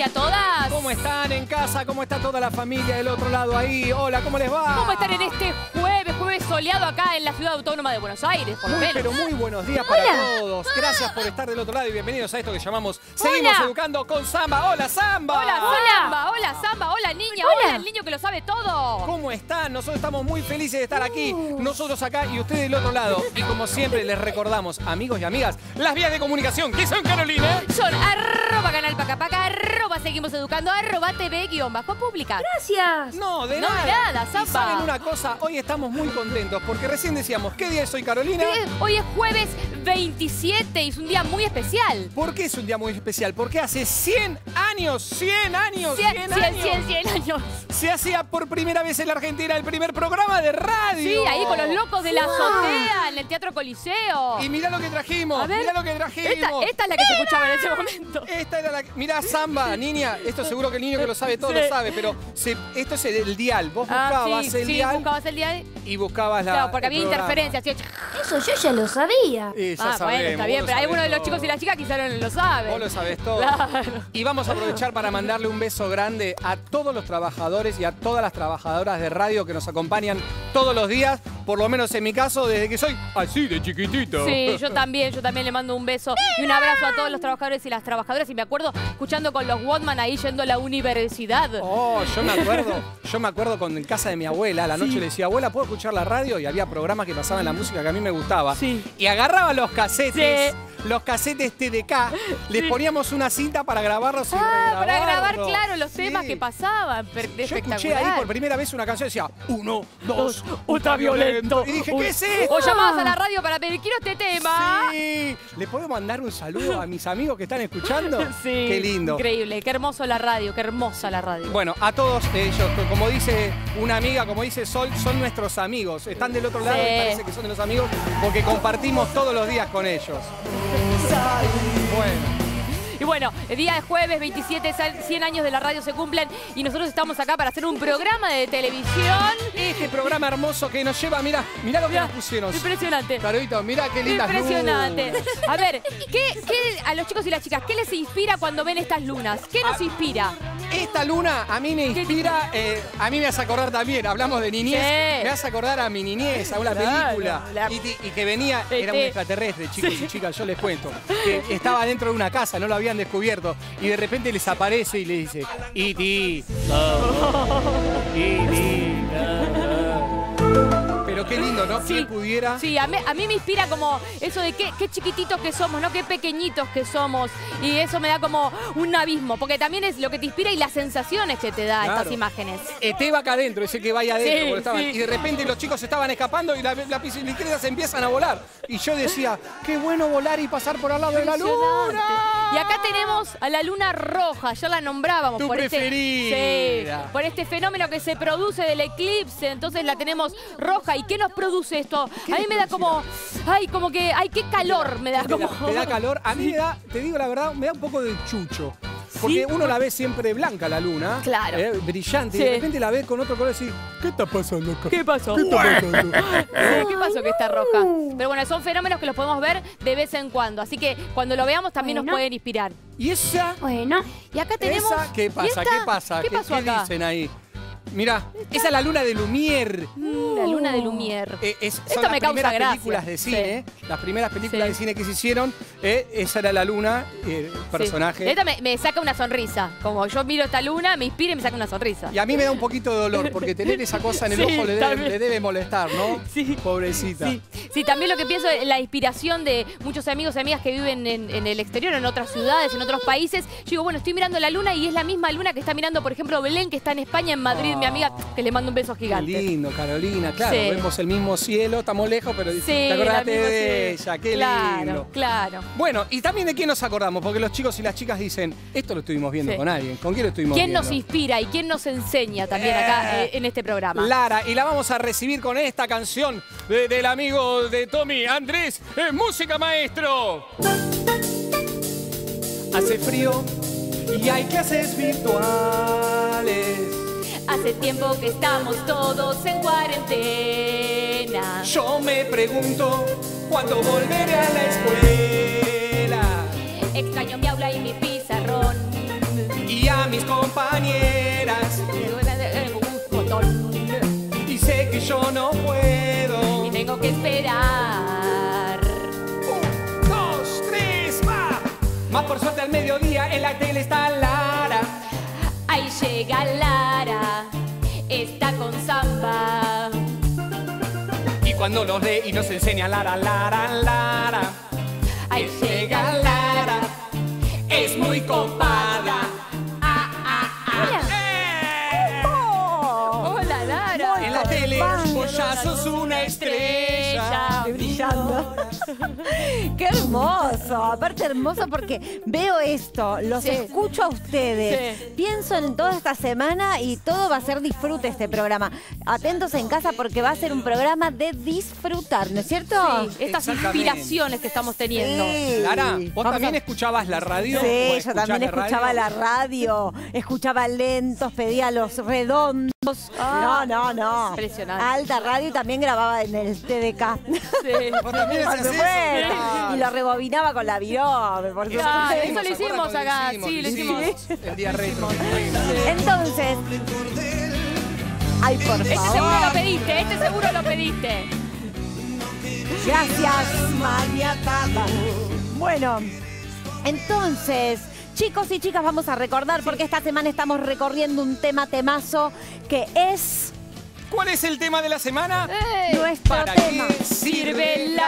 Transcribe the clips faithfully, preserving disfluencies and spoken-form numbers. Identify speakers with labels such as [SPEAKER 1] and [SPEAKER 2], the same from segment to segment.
[SPEAKER 1] a todas.
[SPEAKER 2] ¿Cómo están en casa? ¿Cómo está toda la familia del otro lado ahí? Hola, ¿cómo les va?
[SPEAKER 1] ¿Cómo están en este jueves, jueves soleado acá en la ciudad autónoma de Buenos Aires, por lo
[SPEAKER 2] Muy,
[SPEAKER 1] menos?
[SPEAKER 2] pero muy buenos días
[SPEAKER 1] Hola.
[SPEAKER 2] para todos. Gracias por estar del otro lado y bienvenidos a esto que llamamos Seguimos
[SPEAKER 1] Hola.
[SPEAKER 2] Educando con Samba. ¡Hola, Samba!
[SPEAKER 1] Hola, Samba, hola, Samba, hola, niña, hola. hola, el niño que lo sabe todo.
[SPEAKER 2] ¿Cómo están? Nosotros estamos muy felices de estar aquí, nosotros acá y ustedes del otro lado. Y como siempre les recordamos, amigos y amigas, las vías de comunicación. ¿Qué son, Carolina?
[SPEAKER 1] Son arroba canal pacapaca, arroba seguimos educando, arroba tv guión bajo pública.
[SPEAKER 3] Gracias.
[SPEAKER 2] No, de
[SPEAKER 1] No,
[SPEAKER 2] nada.
[SPEAKER 1] de nada, Samba.
[SPEAKER 2] ¿Y saben una cosa? Hoy estamos muy contentos porque recién decíamos, ¿qué día es hoy, Carolina?
[SPEAKER 1] Hoy es jueves veintisiete y es un día muy especial.
[SPEAKER 2] ¿Por qué es un día muy especial? Porque hace cien años, cien años,
[SPEAKER 1] cien,
[SPEAKER 2] cien
[SPEAKER 1] cien,
[SPEAKER 2] años.
[SPEAKER 1] cien, cien años.
[SPEAKER 2] Se hacía por primera vez en la Argentina el primer programa de radio.
[SPEAKER 1] Sí, ahí con los locos de la azotea en el Teatro Coliseo.
[SPEAKER 2] Y mirá lo que trajimos,
[SPEAKER 1] A ver,
[SPEAKER 2] mirá lo que trajimos.
[SPEAKER 1] Esta, esta es la que se escuchaba en ese momento.
[SPEAKER 2] Esta era la... Mirá, Samba, niña, esto seguro que el niño que lo sabe todo
[SPEAKER 1] Sí.
[SPEAKER 2] lo sabe, pero se- esto es el, el dial. Vos
[SPEAKER 1] Ah,
[SPEAKER 2] buscabas
[SPEAKER 1] sí,
[SPEAKER 2] el
[SPEAKER 1] sí,
[SPEAKER 2] dial
[SPEAKER 1] buscabas el dial.
[SPEAKER 2] y buscabas la
[SPEAKER 1] Claro, porque
[SPEAKER 2] el
[SPEAKER 1] había
[SPEAKER 2] programa.
[SPEAKER 1] interferencias. así,
[SPEAKER 3] Eso yo ya lo sabía.
[SPEAKER 2] Y ya
[SPEAKER 1] ah,
[SPEAKER 2] sabemos,
[SPEAKER 1] bueno, está bien,
[SPEAKER 2] vos
[SPEAKER 1] pero
[SPEAKER 2] lo
[SPEAKER 1] algunos de los
[SPEAKER 2] sabés
[SPEAKER 1] chicos y
[SPEAKER 2] todo.
[SPEAKER 1] las chicas quizás no lo saben.
[SPEAKER 2] Vos lo sabés todo.
[SPEAKER 1] Claro.
[SPEAKER 2] Y vamos a aprovechar para mandarle un beso grande a todos los trabajadores y a todas las trabajadoras de radio que nos acompañan todos los días, por lo menos en mi caso, desde que soy así de chiquitito.
[SPEAKER 1] Sí, yo también, yo también le mando un beso y un abrazo a todos los trabajadores y las trabajadoras. Y me acuerdo escuchando con los Watman ahí yendo a la universidad.
[SPEAKER 2] Oh, yo me acuerdo, yo me acuerdo con en casa de mi abuela, a la noche le decía, abuela, ¿puedo escuchar la radio? Y había programas que pasaban la música que a mí me gustaba.
[SPEAKER 1] Sí.
[SPEAKER 2] Y agarraba los casetes,
[SPEAKER 1] Sí.
[SPEAKER 2] los casetes T D K, les
[SPEAKER 1] Sí.
[SPEAKER 2] poníamos una cinta para grabarlos y
[SPEAKER 1] Ah, para grabar,
[SPEAKER 2] regrabarlos.
[SPEAKER 1] claro, los
[SPEAKER 2] Sí.
[SPEAKER 1] temas que pasaban. Per-
[SPEAKER 2] Yo escuché
[SPEAKER 1] espectacular.
[SPEAKER 2] ahí por primera vez una canción que decía, uno, dos,
[SPEAKER 1] ultraviolento.
[SPEAKER 2] Y dije,
[SPEAKER 1] Uy.
[SPEAKER 2] ¿qué es esto?
[SPEAKER 1] O llamabas a la radio para pedir, quiero este tema.
[SPEAKER 2] Sí. ¿Le puedo mandar un saludo a mis amigos que están escuchando?
[SPEAKER 1] Sí,
[SPEAKER 2] Qué lindo.
[SPEAKER 1] increíble, qué hermoso la radio, qué hermosa la radio.
[SPEAKER 2] Bueno, a todos ellos, como dice una amiga, como dice Sol, son nuestros amigos. Están del otro lado
[SPEAKER 1] Sí.
[SPEAKER 2] y parece que son de los amigos porque compartimos todos los días con ellos. Bueno.
[SPEAKER 1] Y bueno, el día de jueves veintisiete, cien años de la radio se cumplen y nosotros estamos acá para hacer un programa de televisión.
[SPEAKER 2] Este programa hermoso que nos lleva, mira, mira lo que
[SPEAKER 1] Mirá,
[SPEAKER 2] nos pusieron.
[SPEAKER 1] impresionante.
[SPEAKER 2] Carolito, mira qué lindas
[SPEAKER 1] Impresionante.
[SPEAKER 2] lunas.
[SPEAKER 1] A ver, ¿qué, qué a los chicos y las chicas, ¿qué les inspira cuando ven estas lunas? ¿Qué nos inspira?
[SPEAKER 2] Esta luna a mí me inspira, eh, a mí me hace acordar también, hablamos de niñez,
[SPEAKER 1] Sí.
[SPEAKER 2] me hace acordar a mi niñez, a una
[SPEAKER 1] Claro,
[SPEAKER 2] película,
[SPEAKER 1] la-
[SPEAKER 2] y, y que venía,
[SPEAKER 1] E T.
[SPEAKER 2] era un extraterrestre, chicos y chicas, yo les cuento, que estaba dentro de una casa, no lo habían descubierto, y de repente les aparece y le dice, E T, E T, pero qué lindo, ¿no?
[SPEAKER 1] Sí.
[SPEAKER 2] ¿Quién pudiera?
[SPEAKER 1] Sí, a mí, a mí me inspira como eso de qué, qué chiquititos que somos, ¿no? Qué pequeñitos que somos. Y eso me da como un abismo, porque también es lo que te inspira y las sensaciones que te da
[SPEAKER 2] Claro.
[SPEAKER 1] estas imágenes.
[SPEAKER 2] E T va acá adentro, ese que vaya adentro,
[SPEAKER 1] Sí,
[SPEAKER 2] porque estaban-
[SPEAKER 1] sí.
[SPEAKER 2] y de repente los chicos estaban escapando y las la bicicletas empiezan a volar. Y yo decía, qué bueno volar y pasar por al lado de la
[SPEAKER 1] Impresionante.
[SPEAKER 2] luna.
[SPEAKER 1] Y acá tenemos a la luna roja, ya la nombrábamos.
[SPEAKER 2] Tu
[SPEAKER 1] por
[SPEAKER 2] preferida.
[SPEAKER 1] Este, sí, por este fenómeno que se produce del eclipse, entonces la tenemos roja. ¿Y qué nos produce esto? A mí me da como, ay, como que, ay, qué calor me da
[SPEAKER 2] Te
[SPEAKER 1] como.
[SPEAKER 2] da, te da calor. A mí me da, te digo la verdad, me da un poco de chucho. Porque uno la ve siempre blanca la luna.
[SPEAKER 1] Claro.
[SPEAKER 2] eh, brillante.
[SPEAKER 1] Sí.
[SPEAKER 2] Y de repente la ve con otro color y decís, ¿qué está pasando acá?
[SPEAKER 1] ¿Qué pasó?
[SPEAKER 2] ¿Qué está pasando?
[SPEAKER 1] Sí, ¿qué pasó que está roja? Pero bueno, son fenómenos que los podemos ver de vez en cuando. Así que cuando lo veamos también nos
[SPEAKER 3] Bueno.
[SPEAKER 1] pueden inspirar.
[SPEAKER 2] Y esa,
[SPEAKER 3] Bueno,
[SPEAKER 1] Y acá tenemos.
[SPEAKER 2] esa, ¿qué
[SPEAKER 1] ¿y
[SPEAKER 2] pasa?
[SPEAKER 1] esta?
[SPEAKER 2] ¿Qué pasa?
[SPEAKER 1] ¿Qué pasó acá?
[SPEAKER 2] dicen ahí? Mirá, esa es la luna de Lumière.
[SPEAKER 1] Mm, La luna de Lumière.
[SPEAKER 2] Eh, es- son
[SPEAKER 1] Esto
[SPEAKER 2] las
[SPEAKER 1] me causa
[SPEAKER 2] primeras
[SPEAKER 1] gracia.
[SPEAKER 2] películas de cine, las primeras películas
[SPEAKER 1] Sí.
[SPEAKER 2] de cine que se hicieron, eh, esa era la luna, eh, personaje.
[SPEAKER 1] Sí. Esta me, me saca una sonrisa. Como yo miro esta luna, me inspira y me saca una sonrisa.
[SPEAKER 2] Y a mí me da un poquito de dolor, porque tener esa cosa en el
[SPEAKER 1] Sí,
[SPEAKER 2] ojo le debe,
[SPEAKER 1] también.
[SPEAKER 2] le debe molestar, ¿no?
[SPEAKER 1] Sí.
[SPEAKER 2] Pobrecita.
[SPEAKER 1] Sí. Sí, también lo que pienso es la inspiración de muchos amigos y amigas que viven en, en el exterior, en otras ciudades, en otros países. Yo digo, bueno, estoy mirando la luna y es la misma luna que está mirando, por ejemplo, Belén, que está en España, en Madrid,
[SPEAKER 2] Ah.
[SPEAKER 1] mi amiga, que le mando un beso
[SPEAKER 2] Qué
[SPEAKER 1] gigante.
[SPEAKER 2] lindo, Carolina, claro,
[SPEAKER 1] Sí.
[SPEAKER 2] vemos el mismo cielo, estamos lejos, pero
[SPEAKER 1] Sí,
[SPEAKER 2] te acordaste
[SPEAKER 1] la misma,
[SPEAKER 2] de
[SPEAKER 1] sí.
[SPEAKER 2] ella, qué
[SPEAKER 1] claro,
[SPEAKER 2] lindo.
[SPEAKER 1] Claro.
[SPEAKER 2] Bueno, y también de quién nos acordamos, porque los chicos y las chicas dicen, esto lo estuvimos viendo
[SPEAKER 1] Sí.
[SPEAKER 2] con alguien, ¿con quién lo estuvimos
[SPEAKER 1] ¿Quién
[SPEAKER 2] viendo?
[SPEAKER 1] nos inspira y quién nos enseña también acá eh, en este programa?
[SPEAKER 2] Lara, y la vamos a recibir con esta canción de- del amigo de Tommy, Andrés, eh, música maestro. Hace frío y hay clases virtuales.
[SPEAKER 1] Hace tiempo que estamos todos en cuarentena.
[SPEAKER 2] Yo me pregunto cuándo volveré a la escuela.
[SPEAKER 1] Extraño mi aula y mi pizarrón.
[SPEAKER 2] Y a mis compañeras.
[SPEAKER 1] Me duele un botón.
[SPEAKER 2] Y sé que yo no puedo.
[SPEAKER 1] Y tengo que esperar.
[SPEAKER 2] Un, dos, tres, va. Más por suerte al mediodía en la tele está Lara.
[SPEAKER 1] Ahí llega Lara, está con samba.
[SPEAKER 2] Y cuando nos lee y nos enseña Lara, Lara, Lara.
[SPEAKER 1] Ahí
[SPEAKER 2] llega Lara, es muy copada. Ah, ah, ah. ¡Eh!
[SPEAKER 1] Hola, Lara.
[SPEAKER 2] En la tele vos ya sos una estrella.
[SPEAKER 4] Brillando. Qué hermoso. Aparte hermoso porque veo esto, los
[SPEAKER 1] Sí.
[SPEAKER 4] escucho a ustedes.
[SPEAKER 1] Sí.
[SPEAKER 4] Pienso en toda esta semana y todo va a ser disfrute este programa. Atentos en casa porque va a ser un programa de disfrutar, ¿no es cierto?
[SPEAKER 1] Sí, estas
[SPEAKER 2] Exactamente.
[SPEAKER 1] inspiraciones que estamos teniendo.
[SPEAKER 4] Sí.
[SPEAKER 2] Lara, ¿vos
[SPEAKER 4] Vamos
[SPEAKER 2] también
[SPEAKER 4] a-
[SPEAKER 2] escuchabas la radio?
[SPEAKER 4] Sí,
[SPEAKER 2] ¿O
[SPEAKER 4] yo
[SPEAKER 2] escuchás
[SPEAKER 4] también escuchaba
[SPEAKER 2] radio?
[SPEAKER 4] la radio, escuchaba lentos, pedía los redondos.
[SPEAKER 1] Ah,
[SPEAKER 4] no, no, no.
[SPEAKER 1] impresionante.
[SPEAKER 4] Alta radio y también grababa en el T D K.
[SPEAKER 1] Sí.
[SPEAKER 2] ¿Vos también
[SPEAKER 4] Por
[SPEAKER 2] hacías eso?
[SPEAKER 4] supuesto.
[SPEAKER 2] Claro.
[SPEAKER 4] Y lo rebobinaba con la virome, por
[SPEAKER 1] Claro,
[SPEAKER 4] supuesto.
[SPEAKER 1] eso lo
[SPEAKER 2] ¿Se
[SPEAKER 1] hicimos
[SPEAKER 2] acuerdan
[SPEAKER 1] acá,
[SPEAKER 2] cuando
[SPEAKER 1] sí, lo hicimos.
[SPEAKER 2] El día retro.
[SPEAKER 4] Entonces, ay, por
[SPEAKER 1] Este seguro lo
[SPEAKER 4] favor.
[SPEAKER 1] pediste, este seguro lo pediste.
[SPEAKER 4] Gracias, maniatada. Bueno, entonces, chicos y chicas, vamos a recordar porque esta semana estamos recorriendo un tema temazo que es
[SPEAKER 2] ¿Cuál es el tema de la semana?
[SPEAKER 1] ¡Eh!
[SPEAKER 4] nuestro
[SPEAKER 2] ¿Para
[SPEAKER 4] tema.
[SPEAKER 2] qué
[SPEAKER 1] Sirve la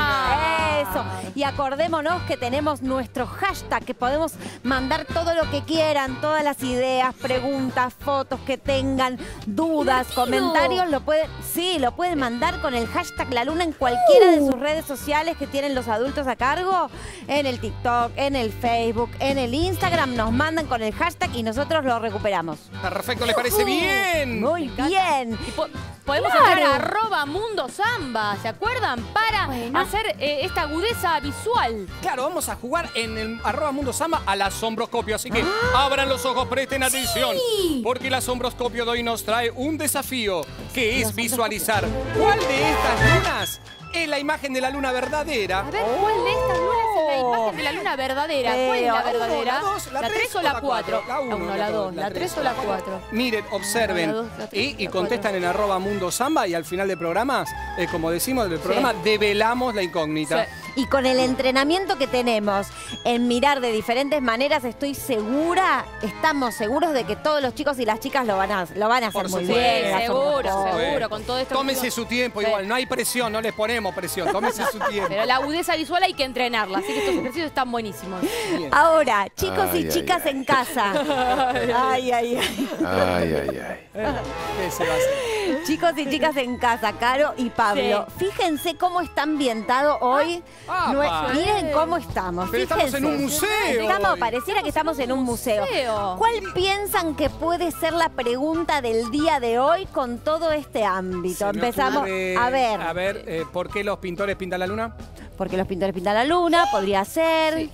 [SPEAKER 1] luna.
[SPEAKER 4] Eso. Y acordémonos que tenemos nuestro hashtag, que podemos mandar todo lo que quieran, todas las ideas, preguntas, fotos que tengan, dudas,
[SPEAKER 1] Divertido.
[SPEAKER 4] comentarios, lo pueden, sí, lo pueden mandar con el hashtag La Luna en cualquiera de sus redes sociales que tienen los adultos a cargo, en el TikTok, en el Facebook, en el Instagram, nos mandan con el hashtag y nosotros lo recuperamos.
[SPEAKER 2] Perfecto, ¿les parece bien?
[SPEAKER 4] Muy bien.
[SPEAKER 1] Y po- podemos
[SPEAKER 4] Claro.
[SPEAKER 1] entrar a arroba mundo samba, ¿se acuerdan? Para
[SPEAKER 4] Bueno.
[SPEAKER 1] hacer eh, esta agudeza visual.
[SPEAKER 2] Claro, vamos a jugar en el arroba Mundo Samba al asombroscopio, así que
[SPEAKER 4] Ah.
[SPEAKER 2] abran los ojos, presten atención, porque el asombroscopio de hoy nos trae un desafío, que es visualizar cuál de estas lunas es la imagen de la luna verdadera.
[SPEAKER 1] A ver, ¿cuál de estas lunas es la imagen de la luna verdadera? ¿Cuál es la
[SPEAKER 4] Feo.
[SPEAKER 1] verdadera?
[SPEAKER 2] La dos, la tres
[SPEAKER 1] tres o la cuatro?
[SPEAKER 2] La uno,
[SPEAKER 1] uno,
[SPEAKER 2] la
[SPEAKER 1] la
[SPEAKER 2] dos,
[SPEAKER 1] dos,
[SPEAKER 2] la
[SPEAKER 1] la
[SPEAKER 2] tres
[SPEAKER 1] tres o la cuatro.
[SPEAKER 2] Miren, observen
[SPEAKER 1] La dos, la tres,
[SPEAKER 2] y, y
[SPEAKER 1] la
[SPEAKER 2] contestan
[SPEAKER 1] cuatro.
[SPEAKER 2] en arroba Mundo Samba y al final del programa, eh, como decimos del programa, develamos la incógnita.
[SPEAKER 1] Sí.
[SPEAKER 4] Y con el entrenamiento que tenemos en mirar de diferentes maneras, estoy segura, estamos seguros de que todos los chicos y las chicas lo van a, lo van a hacer
[SPEAKER 2] Por
[SPEAKER 4] muy
[SPEAKER 2] supuesto.
[SPEAKER 4] bien.
[SPEAKER 1] Sí,
[SPEAKER 4] el
[SPEAKER 1] seguro,
[SPEAKER 4] asombroscopio.
[SPEAKER 1] seguro, con todo esto.
[SPEAKER 2] Tómense su tiempo,
[SPEAKER 1] Sí.
[SPEAKER 2] igual, no hay presión, no les ponemos presión, tómense su tiempo.
[SPEAKER 1] Pero la agudeza visual hay que entrenarla, así que estos ejercicios están buenísimos.
[SPEAKER 2] Bien.
[SPEAKER 4] Ahora, chicos
[SPEAKER 5] Ay,
[SPEAKER 4] y
[SPEAKER 5] ay,
[SPEAKER 4] chicas
[SPEAKER 5] ay.
[SPEAKER 4] en casa. Ay, ay, ay.
[SPEAKER 5] Ay, ay, ay.
[SPEAKER 2] ¿Qué se va a hacer?
[SPEAKER 4] Chicos y chicas en casa, Caro y Pablo. Fíjense cómo está ambientado hoy.
[SPEAKER 2] Ah,
[SPEAKER 4] Nue-
[SPEAKER 2] apa.
[SPEAKER 4] Miren cómo estamos.
[SPEAKER 2] Pero estamos
[SPEAKER 4] fíjense.
[SPEAKER 2] en un museo
[SPEAKER 4] Estamos,
[SPEAKER 2] hoy.
[SPEAKER 4] pareciera que estamos en un museo.
[SPEAKER 1] museo.
[SPEAKER 4] ¿Cuál piensan que puede ser la pregunta del día de hoy con todo este ámbito?
[SPEAKER 2] Se me
[SPEAKER 4] Empezamos
[SPEAKER 2] ocurre-
[SPEAKER 4] a ver.
[SPEAKER 2] A ver, eh, ¿por qué los pintores pintan la luna?
[SPEAKER 4] Porque los pintores pintan la luna, podría ser.
[SPEAKER 1] Sí.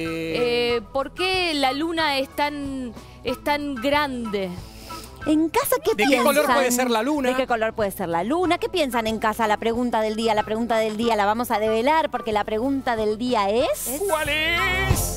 [SPEAKER 2] Eh,
[SPEAKER 1] Eh, ¿Por qué la luna es tan, es tan grande?
[SPEAKER 4] En casa, ¿qué
[SPEAKER 2] ¿De qué
[SPEAKER 4] piensan?
[SPEAKER 2] color puede ser la luna?
[SPEAKER 4] ¿De qué color puede ser la luna? ¿Qué piensan en casa? La pregunta del día, la pregunta del día la vamos a develar porque la pregunta del día es...
[SPEAKER 2] ¿Cuál es?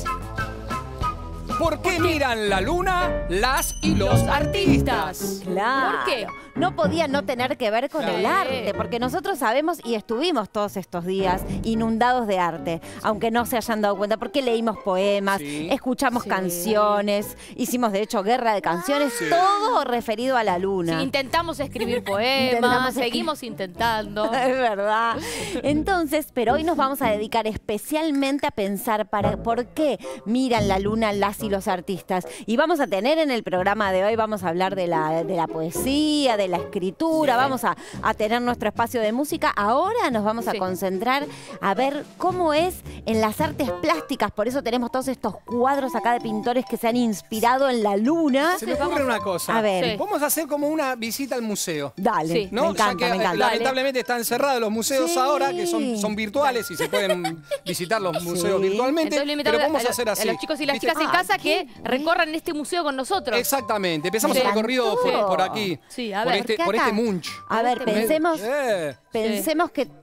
[SPEAKER 2] ¿Por qué miran la luna las y los artistas?
[SPEAKER 4] Claro.
[SPEAKER 1] ¿Por qué?
[SPEAKER 4] No podía no tener que ver con
[SPEAKER 2] Claro.
[SPEAKER 4] el arte, porque nosotros sabemos y estuvimos todos estos días inundados de arte, aunque no se hayan dado cuenta, porque leímos poemas,
[SPEAKER 2] Sí.
[SPEAKER 4] escuchamos
[SPEAKER 1] Sí.
[SPEAKER 4] canciones, hicimos de hecho guerra de canciones,
[SPEAKER 2] Sí.
[SPEAKER 4] todo referido a la
[SPEAKER 1] Sí,
[SPEAKER 4] luna.
[SPEAKER 1] intentamos escribir poemas,
[SPEAKER 4] Intentamos escri-
[SPEAKER 1] seguimos intentando.
[SPEAKER 4] Es verdad. Entonces, pero hoy nos vamos a dedicar especialmente a pensar para por qué miran la luna las y los artistas. Y vamos a tener en el programa de hoy, vamos a hablar de la, de la poesía, de la escritura,
[SPEAKER 2] Sí.
[SPEAKER 4] vamos a, a tener nuestro espacio de música. Ahora nos vamos a
[SPEAKER 1] Sí.
[SPEAKER 4] concentrar a ver cómo es en las artes plásticas. Por eso tenemos todos estos cuadros acá de pintores que se han inspirado en la luna.
[SPEAKER 2] Se me ocurre una cosa.
[SPEAKER 4] A ver.
[SPEAKER 1] Sí.
[SPEAKER 2] Vamos a hacer como una visita al museo.
[SPEAKER 4] Dale,
[SPEAKER 1] Sí.
[SPEAKER 2] ¿No?
[SPEAKER 4] me encanta,
[SPEAKER 2] ya que
[SPEAKER 4] me
[SPEAKER 2] eh,
[SPEAKER 4] encanta.
[SPEAKER 2] lamentablemente están cerrados los museos
[SPEAKER 4] Sí.
[SPEAKER 2] ahora, que son, son virtuales y se pueden visitar los museos
[SPEAKER 4] Sí.
[SPEAKER 2] virtualmente.
[SPEAKER 1] Entonces le invitamos
[SPEAKER 2] Pero vamos
[SPEAKER 1] a,
[SPEAKER 2] a hacer
[SPEAKER 1] a
[SPEAKER 2] así.
[SPEAKER 1] los chicos y las
[SPEAKER 2] ¿Viste?
[SPEAKER 1] chicas en
[SPEAKER 4] Ah,
[SPEAKER 1] casa
[SPEAKER 4] qué
[SPEAKER 1] que recorran este museo con nosotros.
[SPEAKER 2] Exactamente. Empezamos
[SPEAKER 4] Me
[SPEAKER 2] el recorrido por,
[SPEAKER 4] encantó.
[SPEAKER 2] por aquí.
[SPEAKER 1] Sí, a
[SPEAKER 2] por
[SPEAKER 1] ver,
[SPEAKER 2] este,
[SPEAKER 4] ¿por
[SPEAKER 2] por
[SPEAKER 4] qué
[SPEAKER 2] este
[SPEAKER 4] acá?
[SPEAKER 2] munch.
[SPEAKER 4] A ver,
[SPEAKER 1] Este
[SPEAKER 4] pensemos,
[SPEAKER 2] Eh.
[SPEAKER 4] pensemos que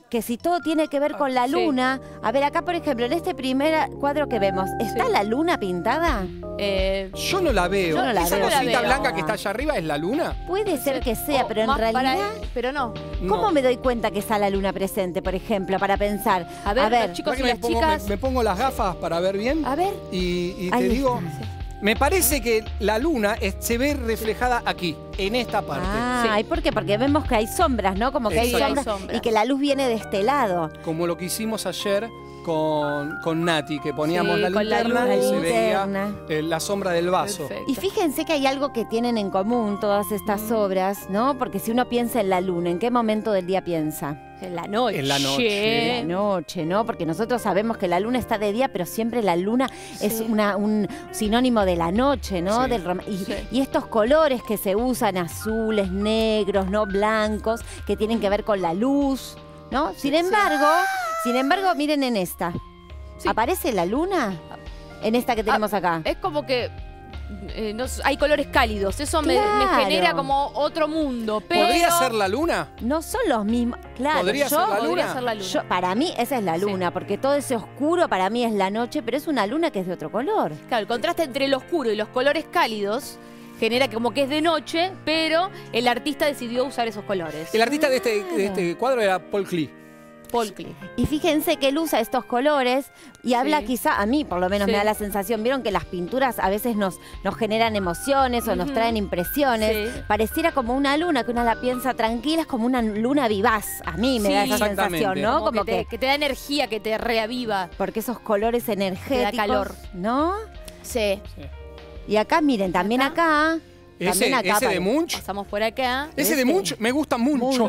[SPEAKER 4] que si todo tiene que ver con la
[SPEAKER 1] Sí.
[SPEAKER 4] luna. A ver, acá por ejemplo, en este primer cuadro que vemos, ¿está
[SPEAKER 1] Sí.
[SPEAKER 4] la luna pintada?
[SPEAKER 1] Eh,
[SPEAKER 2] Yo no la veo.
[SPEAKER 4] Yo no la
[SPEAKER 2] ¿Esa
[SPEAKER 4] veo.
[SPEAKER 2] cosita
[SPEAKER 1] Yo no la veo.
[SPEAKER 2] blanca que está allá arriba es la luna?
[SPEAKER 4] Puede ser que sea,
[SPEAKER 1] o
[SPEAKER 4] pero en
[SPEAKER 1] más para
[SPEAKER 4] realidad...
[SPEAKER 1] él, pero no.
[SPEAKER 4] ¿Cómo
[SPEAKER 2] No.
[SPEAKER 4] me doy cuenta que está la luna presente, por ejemplo, para pensar?
[SPEAKER 1] A ver, los chicos
[SPEAKER 2] ¿Verdad
[SPEAKER 1] y
[SPEAKER 2] que
[SPEAKER 1] las
[SPEAKER 2] me, pongo,
[SPEAKER 1] chicas.
[SPEAKER 2] me, me pongo las gafas para ver bien?
[SPEAKER 1] A ver.
[SPEAKER 2] Y, y te
[SPEAKER 4] Ahí
[SPEAKER 2] digo,
[SPEAKER 4] está.
[SPEAKER 2] me parece que la luna es- se ve reflejada aquí, en esta parte.
[SPEAKER 4] Ah,
[SPEAKER 1] Sí.
[SPEAKER 4] ¿y por qué? Porque vemos que hay sombras, ¿no? Como que hay
[SPEAKER 2] Exacto.
[SPEAKER 4] sombras,
[SPEAKER 1] Hay sombras.
[SPEAKER 4] y que la luz viene de este lado.
[SPEAKER 2] Como lo que hicimos ayer con, con Nati, que poníamos
[SPEAKER 1] Sí,
[SPEAKER 2] la
[SPEAKER 1] con la
[SPEAKER 2] linterna
[SPEAKER 1] luz.
[SPEAKER 2] y se
[SPEAKER 4] La
[SPEAKER 2] veía
[SPEAKER 4] linterna.
[SPEAKER 2] eh, la sombra del vaso.
[SPEAKER 1] Perfecto.
[SPEAKER 4] Y fíjense que hay algo que tienen en común todas estas
[SPEAKER 1] Mm.
[SPEAKER 4] obras, ¿no? Porque si uno piensa en la luna, ¿en qué momento del día piensa?
[SPEAKER 1] En la noche.
[SPEAKER 2] En la noche.
[SPEAKER 4] En la noche, ¿no? Porque nosotros sabemos que la luna está de día, pero siempre la luna es
[SPEAKER 1] Sí.
[SPEAKER 4] una, un sinónimo de la noche, ¿no?
[SPEAKER 2] Sí.
[SPEAKER 4] Del rom- y,
[SPEAKER 1] Sí.
[SPEAKER 4] y estos colores que se usan, azules, negros, ¿no? Blancos, que tienen que ver con la luz, ¿no? Sin embargo, sin embargo, miren en esta.
[SPEAKER 1] Sí.
[SPEAKER 4] ¿Aparece la luna? En esta que tenemos acá.
[SPEAKER 1] Es como que eh, no sé, hay colores cálidos. Eso me, me
[SPEAKER 4] Claro.
[SPEAKER 1] genera como otro mundo. Pero
[SPEAKER 2] ¿Podría ser la luna?
[SPEAKER 4] No son los mismos. Claro,
[SPEAKER 2] ¿Podría
[SPEAKER 4] yo,
[SPEAKER 2] ser la
[SPEAKER 1] podría
[SPEAKER 2] luna?
[SPEAKER 1] ser la luna.
[SPEAKER 4] yo- para mí esa es la
[SPEAKER 1] Sí.
[SPEAKER 4] luna, porque todo ese oscuro para mí es la noche, pero es una luna que es de otro color.
[SPEAKER 1] Claro, el contraste entre el oscuro y los colores cálidos genera como que es de noche, pero el artista decidió usar esos colores.
[SPEAKER 2] El artista de este, de este cuadro era Paul Klee.
[SPEAKER 1] Paul Klee.
[SPEAKER 4] Y fíjense que él usa estos colores y habla
[SPEAKER 1] Sí.
[SPEAKER 4] quizá, a mí por lo menos
[SPEAKER 1] Sí.
[SPEAKER 4] me da la sensación, vieron que las pinturas a veces nos, nos generan emociones o nos
[SPEAKER 1] Ujú.
[SPEAKER 4] traen impresiones.
[SPEAKER 1] Sí.
[SPEAKER 4] Pareciera como una luna, que uno la piensa tranquila, es como una luna vivaz. A mí me
[SPEAKER 1] Sí.
[SPEAKER 4] da esa
[SPEAKER 2] Exactamente.
[SPEAKER 4] sensación, ¿no?
[SPEAKER 1] Como, que, te, que te da energía, que te reaviva.
[SPEAKER 4] porque esos colores energéticos,
[SPEAKER 1] calor.
[SPEAKER 4] ¿no?
[SPEAKER 1] Sí.
[SPEAKER 4] Y acá, miren, también
[SPEAKER 1] Acá.
[SPEAKER 4] acá.
[SPEAKER 2] Ese,
[SPEAKER 4] también acá
[SPEAKER 2] ese de
[SPEAKER 4] pare-
[SPEAKER 2] Munch.
[SPEAKER 1] Pasamos por acá.
[SPEAKER 2] Ese de
[SPEAKER 4] Este.
[SPEAKER 2] Munch me gusta mucho.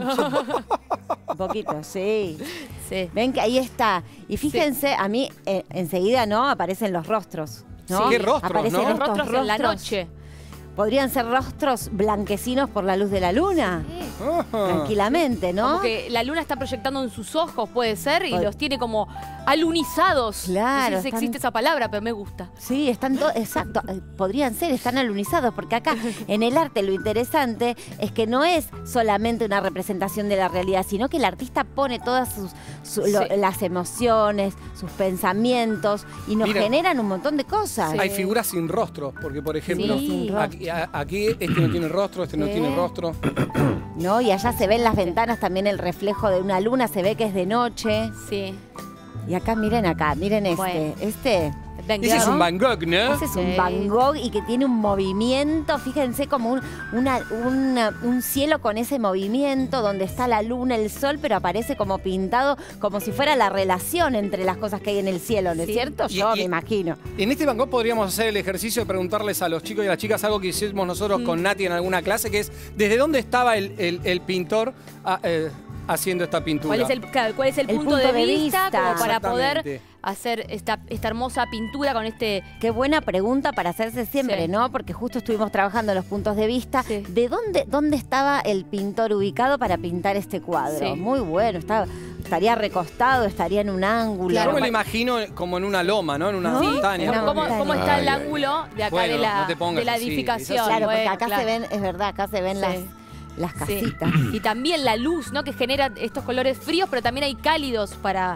[SPEAKER 4] Un poquito, sí.
[SPEAKER 1] Sí.
[SPEAKER 4] Ven que ahí está. Y fíjense, a mí eh, enseguida, ¿no? Aparecen los rostros. ¿no?
[SPEAKER 2] Sí. Qué rostros,
[SPEAKER 4] Aparecen
[SPEAKER 2] ¿no?
[SPEAKER 1] Los
[SPEAKER 4] estos
[SPEAKER 1] rostros en la
[SPEAKER 4] rostros.
[SPEAKER 1] noche.
[SPEAKER 4] Podrían ser rostros blanquecinos por la luz de la luna.
[SPEAKER 2] Ajá.
[SPEAKER 4] Tranquilamente, ¿no?
[SPEAKER 1] Como que la luna está proyectando en sus ojos, puede ser, y
[SPEAKER 4] Pod-
[SPEAKER 1] los tiene como alunizados.
[SPEAKER 4] Claro,
[SPEAKER 1] No sé si
[SPEAKER 4] están-
[SPEAKER 1] existe esa palabra, pero me gusta.
[SPEAKER 4] Sí, están todos, exacto, eh, podrían ser, están alunizados, porque acá en el arte lo interesante es que no es solamente una representación de la realidad, sino que el artista pone todas sus, su- lo-
[SPEAKER 1] Sí.
[SPEAKER 4] las emociones, sus pensamientos y nos
[SPEAKER 2] Mira.
[SPEAKER 4] generan un montón de cosas.
[SPEAKER 2] Hay figuras sin rostro, porque por ejemplo,
[SPEAKER 1] Sí.
[SPEAKER 4] Sin rostro.
[SPEAKER 2] aquí, a- aquí este no tiene rostro, este no
[SPEAKER 4] Sí.
[SPEAKER 2] tiene rostro.
[SPEAKER 4] ¿No? Y allá se ven las ventanas también el reflejo de una luna, se ve que es de noche.
[SPEAKER 1] Sí.
[SPEAKER 4] Y acá, miren acá, miren este.
[SPEAKER 1] Bueno.
[SPEAKER 4] Este.
[SPEAKER 1] Ven,
[SPEAKER 2] Ese es
[SPEAKER 1] ¿no?
[SPEAKER 2] un Van Gogh, ¿no?
[SPEAKER 4] Ese es un
[SPEAKER 1] Sí.
[SPEAKER 4] Van Gogh y que tiene un movimiento, fíjense como un, una- una- un cielo con ese movimiento donde está la luna, el sol, pero aparece como pintado como si fuera la relación entre las cosas que hay en el cielo, ¿no es
[SPEAKER 1] Sí.
[SPEAKER 4] cierto?
[SPEAKER 2] Y-
[SPEAKER 4] Yo
[SPEAKER 2] y-
[SPEAKER 4] me imagino.
[SPEAKER 2] En este Van Gogh podríamos hacer el ejercicio de preguntarles a los chicos y a las chicas algo que hicimos nosotros
[SPEAKER 1] Mm.
[SPEAKER 2] con Nati en alguna clase, que es ¿desde dónde estaba el, el- el pintor ah, eh, haciendo esta pintura?
[SPEAKER 1] ¿Cuál es el, claro, cuál es el,
[SPEAKER 4] El
[SPEAKER 1] punto,
[SPEAKER 4] punto
[SPEAKER 1] de,
[SPEAKER 4] de
[SPEAKER 1] vista,
[SPEAKER 4] vista.
[SPEAKER 1] como para poder
[SPEAKER 2] Exactamente.
[SPEAKER 1] hacer esta, esta hermosa pintura con este...
[SPEAKER 4] Qué buena pregunta para hacerse siempre,
[SPEAKER 1] Sí.
[SPEAKER 4] ¿no? Porque justo estuvimos trabajando los puntos de vista.
[SPEAKER 1] Sí.
[SPEAKER 4] ¿De dónde, dónde estaba el pintor ubicado para pintar este cuadro?
[SPEAKER 1] Sí.
[SPEAKER 4] Muy bueno, estaba, estaría recostado, estaría en un ángulo.
[SPEAKER 2] Yo me lo
[SPEAKER 1] pa-
[SPEAKER 2] imagino como en una loma, ¿no? En una
[SPEAKER 4] Sí,
[SPEAKER 2] montaña.
[SPEAKER 4] en una
[SPEAKER 1] ¿Cómo,
[SPEAKER 4] montaña.
[SPEAKER 1] cómo está el
[SPEAKER 5] Ay, ay,
[SPEAKER 1] ángulo de acá
[SPEAKER 2] Bueno,
[SPEAKER 1] de la,
[SPEAKER 2] no te pongas
[SPEAKER 1] de la
[SPEAKER 2] así,
[SPEAKER 1] edificación?
[SPEAKER 2] es así.
[SPEAKER 4] Claro, porque
[SPEAKER 1] Bueno,
[SPEAKER 4] acá
[SPEAKER 1] claro.
[SPEAKER 4] se ven, es verdad, acá se ven
[SPEAKER 1] Sí.
[SPEAKER 4] las, las
[SPEAKER 1] Sí.
[SPEAKER 4] casitas.
[SPEAKER 1] Y también la luz, ¿no? Que genera estos colores fríos, pero también hay cálidos para,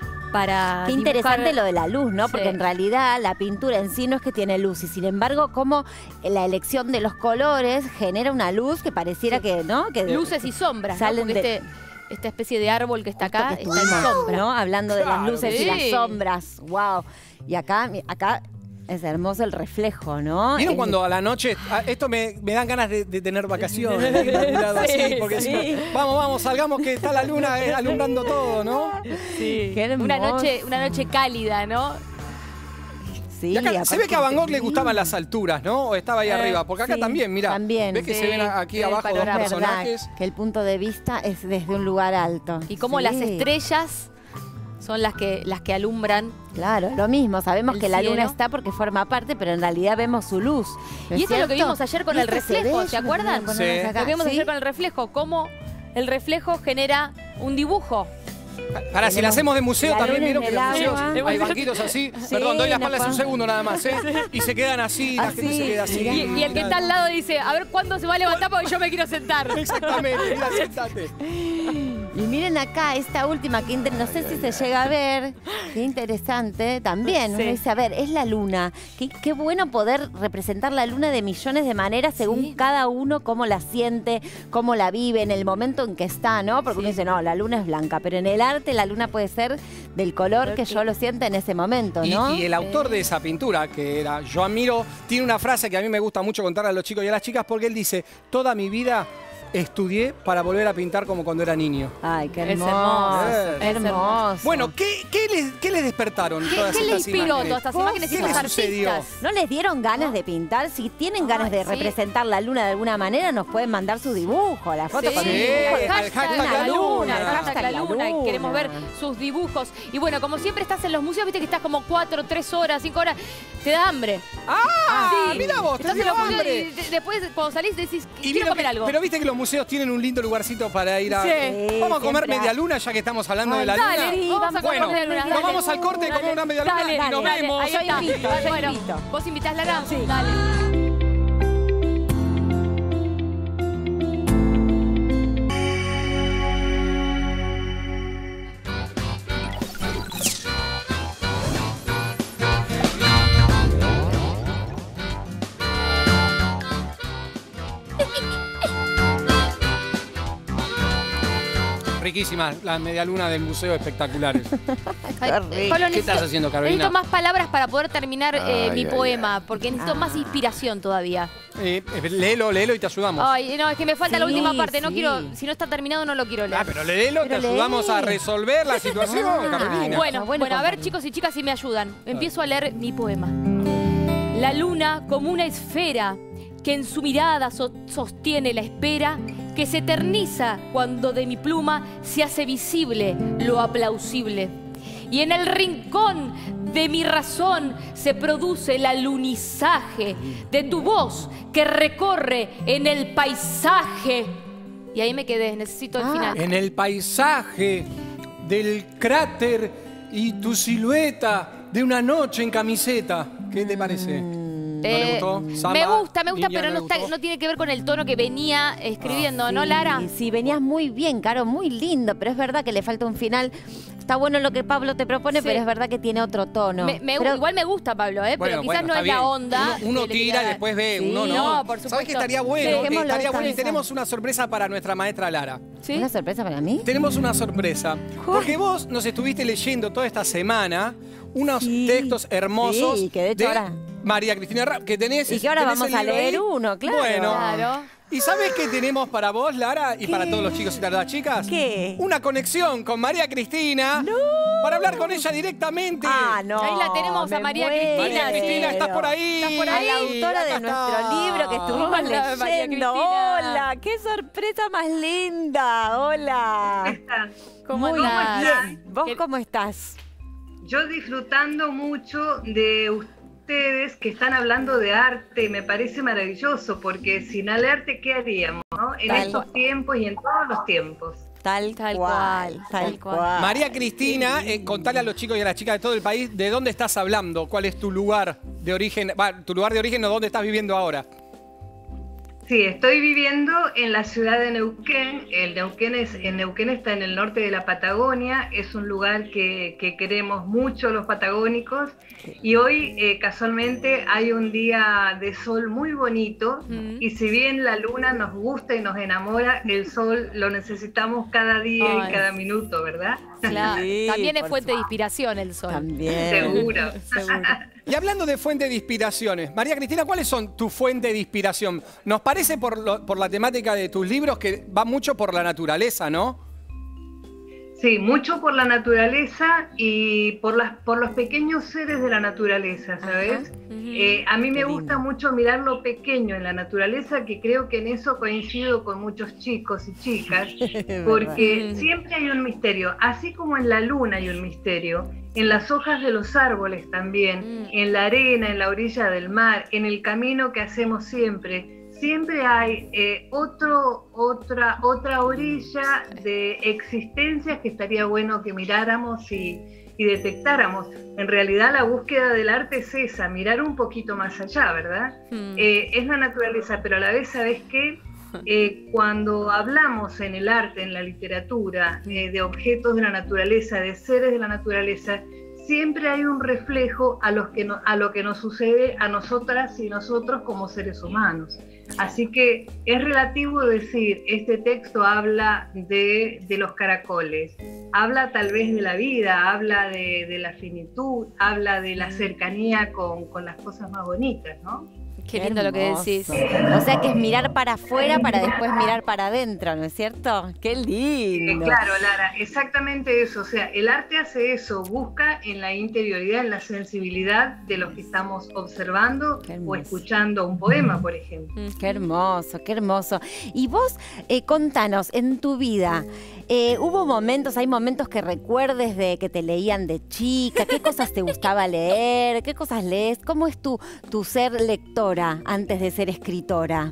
[SPEAKER 1] para
[SPEAKER 4] Qué
[SPEAKER 1] dibujar.
[SPEAKER 4] interesante lo de la luz, ¿no? Porque
[SPEAKER 1] Sí.
[SPEAKER 4] en realidad la pintura en sí no es que tiene luz y sin embargo como la elección de los colores genera una luz que pareciera que, ¿no? Que
[SPEAKER 1] Luces y sombras, ¿no?
[SPEAKER 4] Salen
[SPEAKER 1] Porque
[SPEAKER 4] de-
[SPEAKER 1] este, esta especie de árbol que está
[SPEAKER 4] justo
[SPEAKER 1] acá
[SPEAKER 4] que
[SPEAKER 1] está en
[SPEAKER 4] estuvimos,
[SPEAKER 1] sombra.
[SPEAKER 4] ¿no? Hablando de las
[SPEAKER 2] Claro.
[SPEAKER 4] luces y las
[SPEAKER 1] Sí.
[SPEAKER 4] sombras. Wow. Y acá, mi- acá es hermoso el reflejo, ¿no?
[SPEAKER 2] ¿Vieron
[SPEAKER 4] Es-
[SPEAKER 2] cuando a la noche, ah, esto me, me dan ganas de, de tener vacaciones, de ir a algún lado así,
[SPEAKER 1] Sí,
[SPEAKER 2] porque si
[SPEAKER 4] sí.
[SPEAKER 2] no, vamos, vamos, salgamos que está la luna eh, alumbrando todo, ¿no?
[SPEAKER 4] Qué
[SPEAKER 1] Una
[SPEAKER 4] hermoso.
[SPEAKER 1] noche, una noche cálida, ¿no?
[SPEAKER 4] Sí,
[SPEAKER 2] Y acá se
[SPEAKER 4] aparte
[SPEAKER 2] ve que a Van Gogh le
[SPEAKER 4] sí.
[SPEAKER 2] gustaban las alturas, ¿no? O estaba ahí
[SPEAKER 1] Eh,
[SPEAKER 2] arriba, porque acá
[SPEAKER 4] sí,
[SPEAKER 2] también, mira,
[SPEAKER 4] también.
[SPEAKER 2] ves que
[SPEAKER 1] Sí,
[SPEAKER 2] se ven aquí
[SPEAKER 1] el
[SPEAKER 2] abajo dos
[SPEAKER 1] panorama.
[SPEAKER 4] Es verdad
[SPEAKER 2] personajes.
[SPEAKER 4] que el punto de vista es desde un lugar alto.
[SPEAKER 1] Y cómo
[SPEAKER 4] Sí.
[SPEAKER 1] las estrellas son las que, las que alumbran.
[SPEAKER 4] Claro, lo mismo. Sabemos
[SPEAKER 1] El
[SPEAKER 4] que la luna
[SPEAKER 1] cielo.
[SPEAKER 4] está porque forma parte, pero en realidad vemos su luz. ¿no
[SPEAKER 1] Y esto es lo que
[SPEAKER 4] cierto?
[SPEAKER 1] vimos ayer con el
[SPEAKER 4] ¿Viste? Se
[SPEAKER 1] reflejo,
[SPEAKER 4] ve,
[SPEAKER 1] ¿se
[SPEAKER 4] yo me
[SPEAKER 1] acuerdan?
[SPEAKER 4] voy a poner
[SPEAKER 2] Sí.
[SPEAKER 4] acá,
[SPEAKER 1] Lo que vimos
[SPEAKER 4] ¿sí?
[SPEAKER 1] ayer con el reflejo, cómo el reflejo genera un dibujo.
[SPEAKER 2] Ahora, si la hacemos de museo,
[SPEAKER 4] la
[SPEAKER 2] también
[SPEAKER 4] luna
[SPEAKER 2] vieron
[SPEAKER 4] en
[SPEAKER 2] que
[SPEAKER 4] el
[SPEAKER 2] los museos
[SPEAKER 4] agua.
[SPEAKER 2] hay banquitos así.
[SPEAKER 4] Sí,
[SPEAKER 2] Perdón, doy la
[SPEAKER 4] nos
[SPEAKER 2] espalda hace un
[SPEAKER 4] podemos-
[SPEAKER 2] segundo nada más, ¿eh? Y se quedan así, la
[SPEAKER 4] Así,
[SPEAKER 2] gente se queda así.
[SPEAKER 4] mirá.
[SPEAKER 1] Y, y el que está al lado dice, a ver cuándo se va a levantar porque yo me quiero sentar.
[SPEAKER 2] Exactamente, mira, sentate.
[SPEAKER 4] Y miren acá, esta última, que inter- no sé si se llega a ver, qué interesante también.
[SPEAKER 1] Sí.
[SPEAKER 4] Uno dice, a ver, es la luna. Qué, qué bueno poder representar la luna de millones de maneras según
[SPEAKER 1] Sí.
[SPEAKER 4] cada uno cómo la siente, cómo la vive, en el momento en que está, ¿no? Porque
[SPEAKER 1] Sí.
[SPEAKER 4] uno dice, no, la luna es blanca, pero en el arte la luna puede ser del color que yo lo sienta en ese momento,
[SPEAKER 2] Y,
[SPEAKER 4] ¿no?
[SPEAKER 2] y el autor de esa pintura, que era Joan Miró, tiene una frase que a mí me gusta mucho contar a los chicos y a las chicas, porque él dice, toda mi vida estudié para volver a pintar como cuando era niño.
[SPEAKER 4] Ay, qué
[SPEAKER 1] Es
[SPEAKER 4] hermoso.
[SPEAKER 1] hermoso,
[SPEAKER 2] es
[SPEAKER 4] hermoso.
[SPEAKER 2] Bueno, ¿qué, qué, les, qué les despertaron
[SPEAKER 1] ¿Qué,
[SPEAKER 2] todas
[SPEAKER 1] qué le
[SPEAKER 2] estas
[SPEAKER 1] inspiró
[SPEAKER 2] imágenes?
[SPEAKER 1] todas estas
[SPEAKER 4] ¿Vos
[SPEAKER 1] imágenes y
[SPEAKER 2] qué
[SPEAKER 1] estos
[SPEAKER 2] le sucedió?
[SPEAKER 1] artistas?
[SPEAKER 4] ¿No les dieron ganas de pintar? Si tienen ganas de
[SPEAKER 1] sí.
[SPEAKER 4] representar la luna de alguna manera, nos pueden mandar su dibujo, la foto
[SPEAKER 1] Sí,
[SPEAKER 4] con el
[SPEAKER 2] Sí,
[SPEAKER 4] dibujo.
[SPEAKER 2] al hashtag la luna.
[SPEAKER 1] el hashtag la luna, y queremos ver
[SPEAKER 4] luna.
[SPEAKER 1] sus dibujos. Y bueno, como siempre estás en los museos, viste que estás como cuatro, tres horas, cinco horas, te da hambre.
[SPEAKER 2] ¡Ah!
[SPEAKER 1] Sí.
[SPEAKER 2] Mira vos, te
[SPEAKER 1] Estás en
[SPEAKER 2] dio
[SPEAKER 1] los museos
[SPEAKER 2] hambre.
[SPEAKER 1] y de- después cuando salís decís,
[SPEAKER 2] Y
[SPEAKER 1] quiero
[SPEAKER 2] mira
[SPEAKER 1] comer
[SPEAKER 2] que-
[SPEAKER 1] algo.
[SPEAKER 2] Pero viste que los museos tienen un lindo lugarcito para ir a...
[SPEAKER 1] Sí.
[SPEAKER 2] Vamos a comer
[SPEAKER 4] siempre
[SPEAKER 2] media
[SPEAKER 4] hay.
[SPEAKER 2] luna ya que estamos hablando
[SPEAKER 4] Ay,
[SPEAKER 2] de la
[SPEAKER 1] Dale,
[SPEAKER 2] luna.
[SPEAKER 4] Sí,
[SPEAKER 1] vamos a
[SPEAKER 4] vamos
[SPEAKER 1] comer
[SPEAKER 2] Bueno,
[SPEAKER 1] media luna,
[SPEAKER 2] nos
[SPEAKER 1] dale.
[SPEAKER 2] vamos al corte,
[SPEAKER 1] Dale,
[SPEAKER 2] comemos una media luna
[SPEAKER 1] dale,
[SPEAKER 2] y nos
[SPEAKER 1] dale,
[SPEAKER 2] vemos.
[SPEAKER 1] ahí
[SPEAKER 4] Yo
[SPEAKER 1] está.
[SPEAKER 4] invito, yo
[SPEAKER 1] Bueno,
[SPEAKER 4] invito.
[SPEAKER 1] ¿vos invitás, Lara?
[SPEAKER 4] Sí.
[SPEAKER 1] Dale.
[SPEAKER 2] Riquísimas las medialunas del museo, espectaculares.
[SPEAKER 1] Ay,
[SPEAKER 4] Qué rico.
[SPEAKER 1] Pablo,
[SPEAKER 2] ¿Qué estás haciendo, Carolina?
[SPEAKER 1] Necesito más palabras para poder terminar eh,
[SPEAKER 2] Ay,
[SPEAKER 1] mi
[SPEAKER 2] ay,
[SPEAKER 1] poema, porque necesito
[SPEAKER 4] Ah.
[SPEAKER 1] más inspiración todavía.
[SPEAKER 2] Eh, eh, léelo, léelo y te ayudamos.
[SPEAKER 1] Ay, no, es que me falta la
[SPEAKER 4] Sí,
[SPEAKER 1] última parte. No
[SPEAKER 4] sí.
[SPEAKER 1] quiero, si no está terminado, no lo quiero leer.
[SPEAKER 2] Ah, pero léelo,
[SPEAKER 4] Pero
[SPEAKER 2] te ayudamos
[SPEAKER 4] lee.
[SPEAKER 2] a resolver la situación,
[SPEAKER 4] Ah,
[SPEAKER 2] Carolina.
[SPEAKER 1] Bueno,
[SPEAKER 4] Está bueno
[SPEAKER 1] bueno, a ver,
[SPEAKER 4] compartir.
[SPEAKER 1] chicos y chicas, si me ayudan. Empiezo a leer mi poema. La luna como una esfera que en su mirada so- sostiene la espera, que se eterniza cuando de mi pluma se hace visible lo aplausible. Y en el rincón de mi razón se produce el alunizaje de tu voz que recorre en el paisaje. Y ahí me quedé, necesito el
[SPEAKER 4] Ah.
[SPEAKER 1] final.
[SPEAKER 2] En el paisaje del cráter y tu silueta de una noche en camiseta. ¿Qué te parece? ¿No le
[SPEAKER 1] Eh,
[SPEAKER 2] gustó?
[SPEAKER 1] me
[SPEAKER 2] Samba,
[SPEAKER 1] gusta, me gusta,
[SPEAKER 2] Niña,
[SPEAKER 1] pero
[SPEAKER 2] ¿no
[SPEAKER 1] no,
[SPEAKER 2] le
[SPEAKER 1] está-
[SPEAKER 2] gustó?
[SPEAKER 1] no tiene que ver con el tono que venía escribiendo, ¿no,
[SPEAKER 4] Sí,
[SPEAKER 1] Lara?
[SPEAKER 4] Sí, venías muy bien, Caro, muy lindo, pero es verdad que le falta un final. Está bueno lo que Pablo te propone,
[SPEAKER 1] Sí.
[SPEAKER 4] pero es verdad que tiene otro tono.
[SPEAKER 1] Me- me-
[SPEAKER 4] Pero-
[SPEAKER 1] igual me gusta, Pablo, ¿eh?
[SPEAKER 2] Bueno,
[SPEAKER 1] pero quizás
[SPEAKER 2] bueno,
[SPEAKER 1] no
[SPEAKER 2] está
[SPEAKER 1] es la
[SPEAKER 2] bien.
[SPEAKER 1] onda.
[SPEAKER 2] Uno, uno
[SPEAKER 1] que le
[SPEAKER 2] tira,
[SPEAKER 1] quería dar.
[SPEAKER 2] después ve,
[SPEAKER 4] Sí.
[SPEAKER 2] uno no.
[SPEAKER 1] No, por
[SPEAKER 2] ¿Sabes
[SPEAKER 1] supuesto.
[SPEAKER 2] qué estaría
[SPEAKER 1] Sí,
[SPEAKER 2] bueno?
[SPEAKER 4] dejémoslo
[SPEAKER 2] estaría bueno y
[SPEAKER 4] descansar.
[SPEAKER 2] tenemos una sorpresa para nuestra maestra Lara.
[SPEAKER 1] ¿Sí?
[SPEAKER 4] ¿Una sorpresa para mí?
[SPEAKER 2] Tenemos una sorpresa. Porque vos nos estuviste leyendo toda esta semana unos
[SPEAKER 4] Sí.
[SPEAKER 2] textos hermosos
[SPEAKER 4] Sí, que de hecho ahora-
[SPEAKER 2] María Cristina Ra- que tenés.
[SPEAKER 4] Y que ahora
[SPEAKER 2] tenés
[SPEAKER 4] vamos
[SPEAKER 2] el
[SPEAKER 4] a
[SPEAKER 2] libro
[SPEAKER 4] leer
[SPEAKER 2] ahí.
[SPEAKER 4] uno, claro.
[SPEAKER 2] Bueno.
[SPEAKER 1] Claro.
[SPEAKER 2] ¿Y sabes qué tenemos para vos, Lara? Y
[SPEAKER 4] ¿Qué?
[SPEAKER 2] para todos los chicos y todas las chicas.
[SPEAKER 4] ¿Qué?
[SPEAKER 2] Una conexión con María Cristina. Para hablar con ella directamente.
[SPEAKER 4] Ah, no.
[SPEAKER 1] Ahí la tenemos a
[SPEAKER 4] me
[SPEAKER 1] María
[SPEAKER 4] muero.
[SPEAKER 1] Cristina,
[SPEAKER 2] María Cristina, estás por ahí.
[SPEAKER 1] ¿Estás por ahí?
[SPEAKER 4] A la autora de
[SPEAKER 2] Acá
[SPEAKER 4] nuestro
[SPEAKER 2] está.
[SPEAKER 4] libro que estuvimos
[SPEAKER 1] Hola, María
[SPEAKER 4] leyendo.
[SPEAKER 1] Cristina.
[SPEAKER 4] Hola, qué sorpresa más linda. Hola.
[SPEAKER 5] están?
[SPEAKER 1] ¿Cómo
[SPEAKER 4] Muy
[SPEAKER 1] andás?
[SPEAKER 4] bien. ¿Vos
[SPEAKER 1] ¿Qué-
[SPEAKER 4] cómo estás?
[SPEAKER 5] Yo disfrutando mucho de ustedes que están hablando de arte, me parece maravilloso, porque sin el arte, ¿qué haríamos? ¿no? En
[SPEAKER 4] Tal
[SPEAKER 5] estos
[SPEAKER 4] cual.
[SPEAKER 5] tiempos y en todos los tiempos.
[SPEAKER 4] Tal,
[SPEAKER 1] Tal
[SPEAKER 4] cual,
[SPEAKER 1] cual,
[SPEAKER 4] tal
[SPEAKER 1] tal cual.
[SPEAKER 4] cual.
[SPEAKER 2] María Cristina, eh, contale a los chicos y a las chicas de todo el país de dónde estás hablando, cuál es tu lugar de origen, va, tu lugar de origen o dónde estás viviendo ahora.
[SPEAKER 5] Sí, estoy viviendo en la ciudad de Neuquén. El Neuquén, es, el Neuquén está en el norte de la Patagonia, es un lugar que, que queremos mucho los patagónicos y hoy eh, casualmente hay un día de sol muy bonito
[SPEAKER 1] Mm.
[SPEAKER 5] y si bien la luna nos gusta y nos enamora, el sol lo necesitamos cada día
[SPEAKER 1] Ay.
[SPEAKER 5] y cada minuto, ¿verdad?
[SPEAKER 1] Claro.
[SPEAKER 4] Sí,
[SPEAKER 1] También es
[SPEAKER 4] por
[SPEAKER 1] fuente de inspiración el sol.
[SPEAKER 4] También.
[SPEAKER 5] Seguro.
[SPEAKER 1] Seguro.
[SPEAKER 2] Y hablando de fuente de inspiraciones, María Cristina, ¿cuáles son tu fuente de inspiración? Nos parece por, lo- por la temática de tus libros que va mucho por la naturaleza, ¿no?
[SPEAKER 5] Sí, mucho por la naturaleza y por, las, por los pequeños seres de la naturaleza, ¿sabes?
[SPEAKER 1] Ujú.
[SPEAKER 5] Eh, a mí me
[SPEAKER 4] Qué
[SPEAKER 5] gusta
[SPEAKER 4] lindo.
[SPEAKER 5] mucho mirar lo pequeño en la naturaleza, que creo que en eso coincido con muchos chicos y chicas, porque
[SPEAKER 1] Ujú.
[SPEAKER 5] siempre hay un misterio, así como en la luna hay un misterio, en las hojas de los árboles también,
[SPEAKER 1] Mm.
[SPEAKER 5] en la arena, en la orilla del mar, en el camino que hacemos siempre. Siempre hay eh, otro, otra, otra orilla de existencias que estaría bueno que miráramos y, y detectáramos. En realidad la búsqueda del arte es esa, mirar un poquito más allá, ¿verdad?
[SPEAKER 1] Mm.
[SPEAKER 5] Eh, es la naturaleza, pero a la vez, ¿sabes qué? eh, cuando hablamos en el arte, en la literatura, eh, de objetos de la naturaleza, de seres de la naturaleza, siempre hay un reflejo a, los que no, a lo que nos sucede a nosotras y nosotros como seres humanos. Así que es relativo decir, este texto habla de, de los caracoles, habla tal vez de la vida, habla de, de la finitud, habla de la cercanía con, con las cosas más bonitas, ¿no?
[SPEAKER 1] Qué lindo lo que decís.
[SPEAKER 4] O sea que es mirar para afuera para después mirar para adentro, ¿no es cierto? ¡Qué lindo!
[SPEAKER 5] Eh, claro, Lara, exactamente eso. O sea, el arte hace eso, busca en la interioridad, en la sensibilidad de lo que estamos observando o escuchando un poema, por ejemplo.
[SPEAKER 4] Qué hermoso, qué hermoso. Y vos, eh, contanos, en tu vida, eh, ¿hubo momentos, hay momentos que recuerdes de que te leían de chica? ¿Qué cosas te gustaba leer? ¿Qué cosas lees? ¿Cómo es tu, tu ser lectora antes de ser escritora?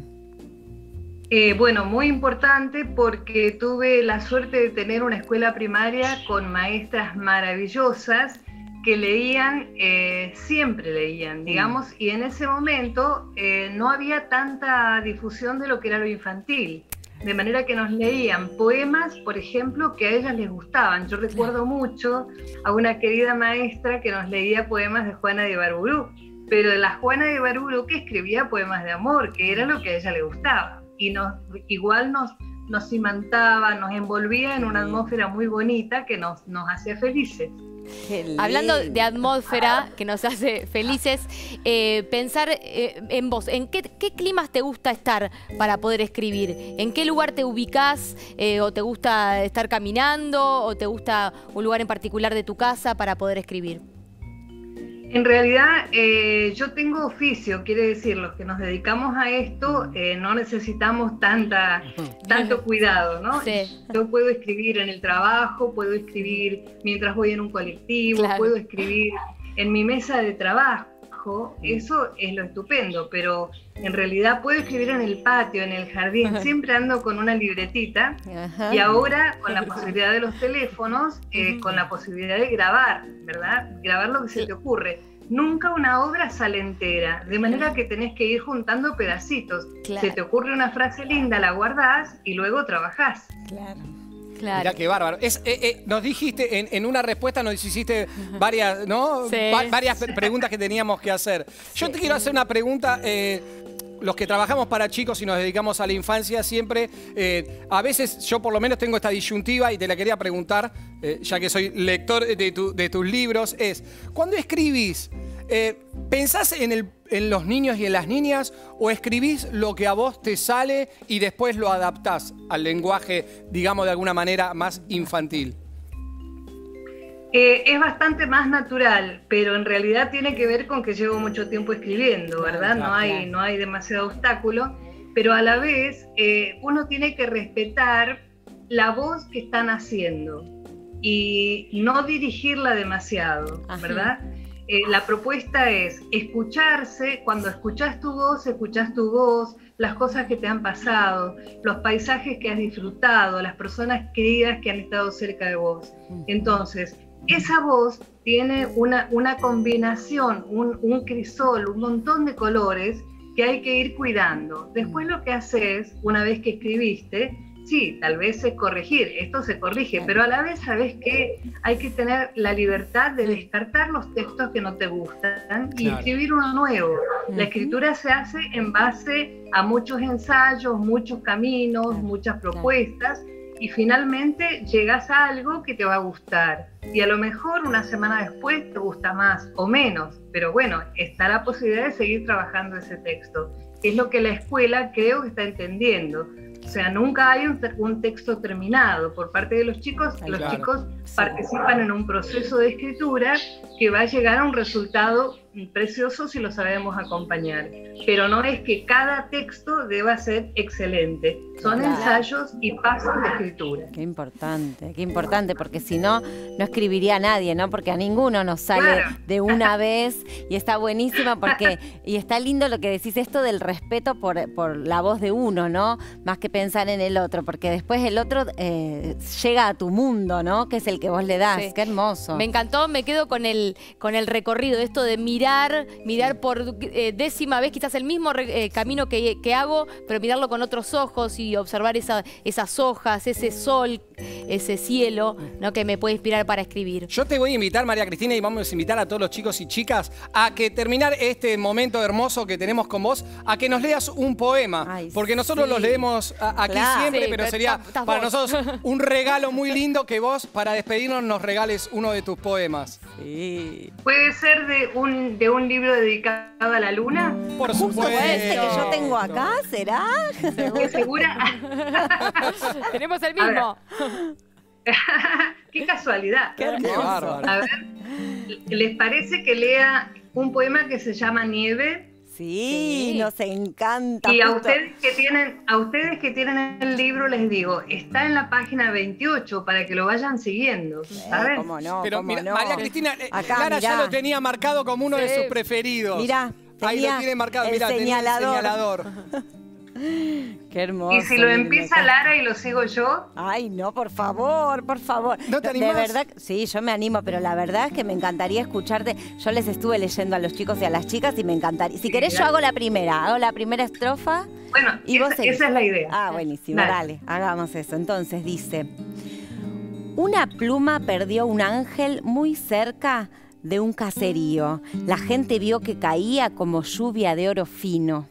[SPEAKER 5] Eh, bueno, muy importante porque tuve la suerte de tener una escuela primaria con maestras maravillosas que leían, eh, siempre leían, digamos, y en ese momento eh, no había tanta difusión de lo que era lo infantil, de manera que nos leían poemas, por ejemplo, que a ellas les gustaban. Yo recuerdo mucho a una querida maestra que nos leía poemas de Juana de Ibarburu, pero de la Juana de Ibarburu que escribía poemas de amor, que era lo que a ella le gustaba, y nos, igual nos, nos imantaba, nos envolvía en una atmósfera muy bonita que nos, nos hacía felices.
[SPEAKER 1] Hablando de atmósfera que nos hace felices, eh, pensar eh, en vos, ¿en qué, qué climas te gusta estar para poder escribir? ¿En qué lugar te ubicás? Eh, ¿O te gusta estar caminando? ¿O te gusta un lugar en particular de tu casa para poder escribir?
[SPEAKER 5] En realidad, eh, yo tengo oficio, quiere decir, los que nos dedicamos a esto eh, no necesitamos tanta, tanto cuidado, ¿no? Sí. Yo puedo escribir en el trabajo, puedo escribir mientras voy en un colectivo, claro. Puedo escribir en mi mesa de trabajo, eso es lo estupendo, pero en realidad puedo escribir en el patio, en el jardín, siempre ando con una libretita. Ajá. Y ahora con la posibilidad de los teléfonos, eh, con la posibilidad de grabar, ¿verdad? Grabar lo que se te ocurre. Nunca una obra sale entera, de manera que tenés que ir juntando pedacitos. Claro. Se te ocurre una frase linda, la guardás y luego trabajás.
[SPEAKER 4] Claro.
[SPEAKER 2] Claro. Mirá qué bárbaro. Es, eh, eh, nos dijiste, en, en una respuesta nos hiciste varias, ¿no?
[SPEAKER 1] Sí.
[SPEAKER 2] Va, varias preguntas que teníamos que hacer. Yo sí. te quiero hacer una pregunta. Eh, los que trabajamos para chicos y nos dedicamos a la infancia siempre, eh, a veces yo por lo menos tengo esta disyuntiva y te la quería preguntar, eh, ya que soy lector de, tu, de tus libros, es, cuando escribís, eh, ¿pensás en, el, en los niños y en las niñas o escribís lo que a vos te sale y después lo adaptás al lenguaje, digamos de alguna manera, más infantil?
[SPEAKER 5] Eh, es bastante más natural, pero en realidad tiene que ver con que llevo mucho tiempo escribiendo, ¿verdad? No hay, no hay demasiado obstáculo, pero a la vez eh, uno tiene que respetar la voz que están haciendo y no dirigirla demasiado, ¿verdad? Eh, la propuesta es escucharse, cuando escuchas tu voz, escuchas tu voz, las cosas que te han pasado, los paisajes que has disfrutado, las personas queridas que han estado cerca de vos. Entonces, esa voz tiene una, una combinación, un, un crisol, un montón de colores que hay que ir cuidando. Después lo que haces, una vez que escribiste, sí, tal vez es corregir, esto se corrige, pero a la vez sabes que hay que tener la libertad de descartar los textos que no te gustan y claro. escribir uno nuevo. La escritura se hace en base a muchos ensayos, muchos caminos, muchas propuestas, y finalmente llegas a algo que te va a gustar. Y a lo mejor una semana después te gusta más o menos, pero bueno, está la posibilidad de seguir trabajando ese texto. Es lo que la escuela creo que está entendiendo. O sea, nunca hay un, un texto terminado. Por parte de los chicos, Ay, los claro. chicos sí. participan en un proceso de escritura que va a llegar a un resultado precioso si lo sabemos acompañar. Pero no es que cada texto deba ser excelente. Son claro. ensayos y pasos de escritura.
[SPEAKER 4] Qué importante, qué importante, porque si no, no escribiría a nadie, ¿no? Porque a ninguno nos sale claro. de una vez y está buenísima porque, y está lindo lo que decís, esto del respeto por, por la voz de uno, ¿no? Más que pensar en el otro, porque después el otro eh, llega a tu mundo, ¿no? Que es el ángel que vos le das.
[SPEAKER 1] Sí.
[SPEAKER 4] Qué hermoso.
[SPEAKER 1] Me encantó, me quedo con el, con el recorrido, esto de mirar, mirar por eh, décima vez quizás el mismo re, eh, camino que, que hago, pero mirarlo con otros ojos y observar esa, esas hojas, ese sol, ese cielo, ¿no? Que me puede inspirar para escribir.
[SPEAKER 2] Yo te voy a invitar, María Cristina, y vamos a invitar a todos los chicos y chicas a que terminar este momento hermoso que tenemos con vos, a que nos leas un poema.
[SPEAKER 4] Ay,
[SPEAKER 2] porque nosotros
[SPEAKER 4] sí.
[SPEAKER 2] los leemos a, aquí
[SPEAKER 4] Claro.
[SPEAKER 2] siempre,
[SPEAKER 1] Sí,
[SPEAKER 2] pero
[SPEAKER 1] pero
[SPEAKER 2] sería
[SPEAKER 1] estás- estás
[SPEAKER 2] para
[SPEAKER 1] vos.
[SPEAKER 2] nosotros un regalo muy lindo que vos, para despedirnos, nos regales uno de tus poemas.
[SPEAKER 4] Sí.
[SPEAKER 5] ¿Puede ser de un, de un libro dedicado a la luna?
[SPEAKER 2] Por
[SPEAKER 4] Justo
[SPEAKER 2] supuesto.
[SPEAKER 4] este que yo tengo acá, ¿será?
[SPEAKER 5] ¿Qué segura?
[SPEAKER 1] Tenemos el mismo.
[SPEAKER 5] ¡Qué casualidad!
[SPEAKER 4] Qué
[SPEAKER 2] Qué
[SPEAKER 4] hermoso.
[SPEAKER 2] bárbaro.
[SPEAKER 5] A ver, ¿les parece que lea un poema que se llama Nieve?
[SPEAKER 4] Sí,
[SPEAKER 1] Sí.
[SPEAKER 4] nos encanta.
[SPEAKER 5] Y a
[SPEAKER 4] justo.
[SPEAKER 5] ustedes que tienen, a ustedes que tienen el libro les digo, está en la página veintiocho para que lo vayan siguiendo,
[SPEAKER 4] Eh,
[SPEAKER 5] ¿sabes?
[SPEAKER 4] ¿Cómo no?
[SPEAKER 2] Pero
[SPEAKER 4] ¿Cómo
[SPEAKER 2] mira,
[SPEAKER 4] no?
[SPEAKER 2] María Cristina, eh,
[SPEAKER 4] Acá,
[SPEAKER 2] Clara ya
[SPEAKER 4] mirá.
[SPEAKER 2] lo tenía marcado como uno de
[SPEAKER 1] Sí.
[SPEAKER 2] sus preferidos.
[SPEAKER 4] Mirá,
[SPEAKER 2] Ahí lo
[SPEAKER 4] tenía
[SPEAKER 2] tiene marcado,
[SPEAKER 4] el
[SPEAKER 2] mirá, tenía el
[SPEAKER 4] señalador.
[SPEAKER 2] señalador.
[SPEAKER 4] Qué hermoso.
[SPEAKER 5] Y si lo
[SPEAKER 4] miren
[SPEAKER 5] empieza
[SPEAKER 4] acá.
[SPEAKER 5] Lara y lo sigo yo,
[SPEAKER 4] Ay, no, por favor, por favor.
[SPEAKER 2] ¿No te
[SPEAKER 4] De
[SPEAKER 2] animás?
[SPEAKER 4] verdad, sí, yo me animo, pero la verdad es que me encantaría escucharte. Yo les estuve leyendo a los chicos y a las chicas y me encantaría. Si querés, yo hago la primera, hago la primera estrofa.
[SPEAKER 5] bueno,
[SPEAKER 4] Y vos
[SPEAKER 5] esa,
[SPEAKER 4] seguís.
[SPEAKER 5] esa es la idea.
[SPEAKER 4] Ah, buenísimo,
[SPEAKER 5] Dale.
[SPEAKER 4] dale, hagamos eso. Entonces dice, una pluma perdió un ángel muy cerca de un caserío. La gente vio que caía como lluvia de oro fino.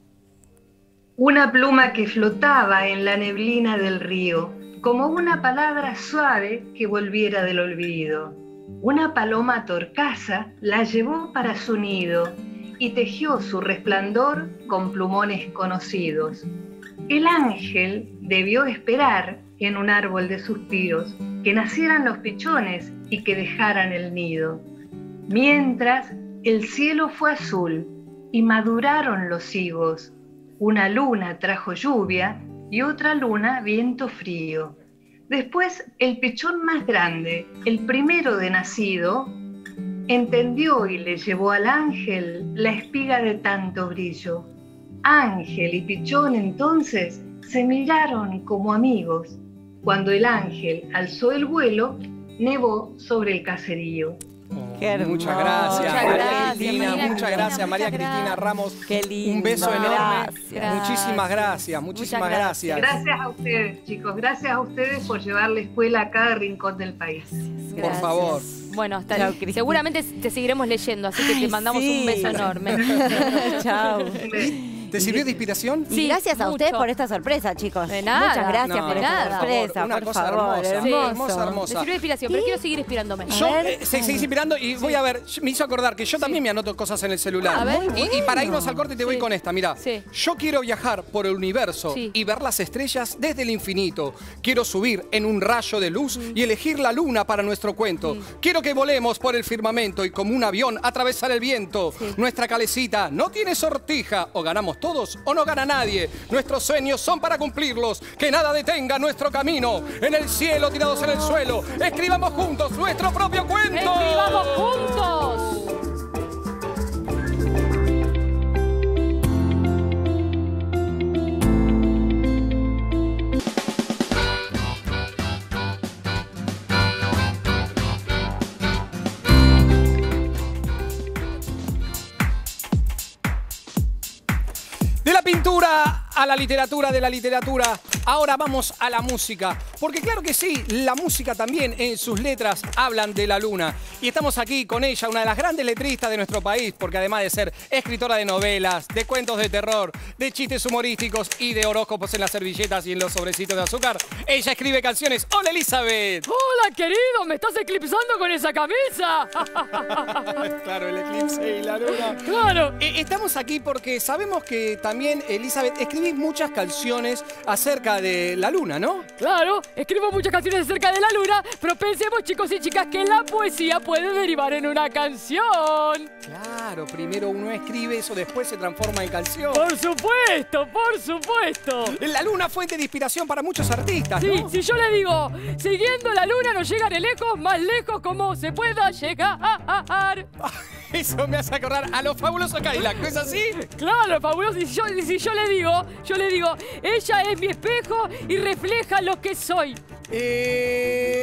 [SPEAKER 5] Una pluma que flotaba en la neblina del río, como una palabra suave que volviera del olvido. Una paloma torcaza la llevó para su nido y tejió su resplandor con plumones conocidos. El ángel debió esperar en un árbol de suspiros que nacieran los pichones y que dejaran el nido. Mientras el cielo fue azul y maduraron los higos, una luna trajo lluvia y otra luna viento frío. Después el pichón más grande, el primero de nacido, entendió y le llevó al ángel la espiga de tanto brillo. Ángel y pichón entonces se miraron como amigos. Cuando el ángel alzó el vuelo, nevó sobre el caserío.
[SPEAKER 4] Qué hermoso.
[SPEAKER 2] Muchas gracias,
[SPEAKER 1] Muchas
[SPEAKER 2] María
[SPEAKER 1] gracias,
[SPEAKER 2] Cristina.
[SPEAKER 1] María
[SPEAKER 2] Muchas
[SPEAKER 1] Cristina,
[SPEAKER 2] gracias, María
[SPEAKER 1] muchas
[SPEAKER 2] Cristina
[SPEAKER 1] gracias.
[SPEAKER 2] Ramos.
[SPEAKER 4] Qué lindo.
[SPEAKER 2] Un beso enorme.
[SPEAKER 4] Gracias.
[SPEAKER 2] Muchísimas gracias, muchísimas
[SPEAKER 1] Muchas
[SPEAKER 2] gracias.
[SPEAKER 1] gracias.
[SPEAKER 5] Gracias a ustedes, chicos. Gracias a ustedes por llevar la escuela a cada rincón del país.
[SPEAKER 2] Por
[SPEAKER 1] Gracias.
[SPEAKER 2] favor.
[SPEAKER 1] Bueno, hasta
[SPEAKER 4] Chao, Cristina.
[SPEAKER 1] seguramente te seguiremos leyendo, así que
[SPEAKER 4] Ay,
[SPEAKER 1] te mandamos
[SPEAKER 4] sí.
[SPEAKER 1] un beso enorme.
[SPEAKER 4] Chao.
[SPEAKER 2] ¿Te sirvió de inspiración?
[SPEAKER 4] Y
[SPEAKER 1] Sí,
[SPEAKER 4] gracias a
[SPEAKER 1] mucho.
[SPEAKER 4] ustedes por esta sorpresa, chicos.
[SPEAKER 1] De nada.
[SPEAKER 4] Muchas gracias
[SPEAKER 2] No,
[SPEAKER 4] por
[SPEAKER 1] de
[SPEAKER 4] esta
[SPEAKER 1] nada.
[SPEAKER 4] sorpresa,
[SPEAKER 2] Una
[SPEAKER 4] por
[SPEAKER 2] cosa
[SPEAKER 4] favor.
[SPEAKER 2] hermosa,
[SPEAKER 4] hermoso.
[SPEAKER 2] hermosa, hermosa.
[SPEAKER 1] Me sirvió de inspiración, pero quiero seguir inspirándome.
[SPEAKER 2] Yo
[SPEAKER 4] ver.
[SPEAKER 2] eh, se- seguís inspirando y voy a ver, me hizo acordar que yo también me anoto cosas en el celular.
[SPEAKER 1] A ver.
[SPEAKER 2] Y, y para irnos al corte te voy
[SPEAKER 1] Sí.
[SPEAKER 2] con esta, mira.
[SPEAKER 1] Sí.
[SPEAKER 2] Yo quiero viajar por el universo
[SPEAKER 1] Sí.
[SPEAKER 2] y ver las estrellas desde el infinito. Quiero subir en un rayo de luz y elegir la luna para nuestro cuento. Quiero que volemos por el firmamento y como un avión atravesar el viento.
[SPEAKER 1] Sí.
[SPEAKER 2] Nuestra calecita no tiene sortija. O ganamos todos o no gana nadie. Nuestros sueños son para cumplirlos. Que nada detenga nuestro camino. En el cielo, tirados en el suelo. Escribamos juntos nuestro propio cuento.
[SPEAKER 1] ¡Escribamos juntos!
[SPEAKER 2] De la pintura a la literatura, de la literatura, ahora vamos a la música. Porque claro que sí, la música también en sus letras hablan de la luna. Y estamos aquí con ella, una de las grandes letristas de nuestro país, porque además de ser escritora de novelas, de cuentos de terror, de chistes humorísticos y de horóscopos en las servilletas y en los sobrecitos de azúcar, ella escribe canciones. ¡Hola, Elizabeth!
[SPEAKER 1] Hola, querido, me estás eclipsando con esa camisa.
[SPEAKER 2] Claro, el eclipse y la luna.
[SPEAKER 1] Claro.
[SPEAKER 2] Eh, Estamos aquí porque sabemos que también, Elizabeth, escribís muchas canciones acerca de la luna, ¿no?
[SPEAKER 1] Claro, escribo muchas canciones acerca de la luna, pero pensemos, chicos y chicas, que la poesía puede derivar en una canción.
[SPEAKER 2] Claro, primero uno escribe, eso después se transforma en canción.
[SPEAKER 1] Por supuesto, por supuesto.
[SPEAKER 2] La luna, fuente de inspiración para muchos artistas,
[SPEAKER 1] Sí,
[SPEAKER 2] ¿no?
[SPEAKER 1] si yo le digo, siguiendo la luna no llegaré lejos, más lejos como se pueda llegar.
[SPEAKER 2] Eso me hace acordar a los fabulosos Cadillac, ¿no es así?
[SPEAKER 1] Claro, fabuloso. Y si yo, y si yo le digo, yo le digo, ella es mi espejo y refleja lo que soy.
[SPEAKER 2] Eh,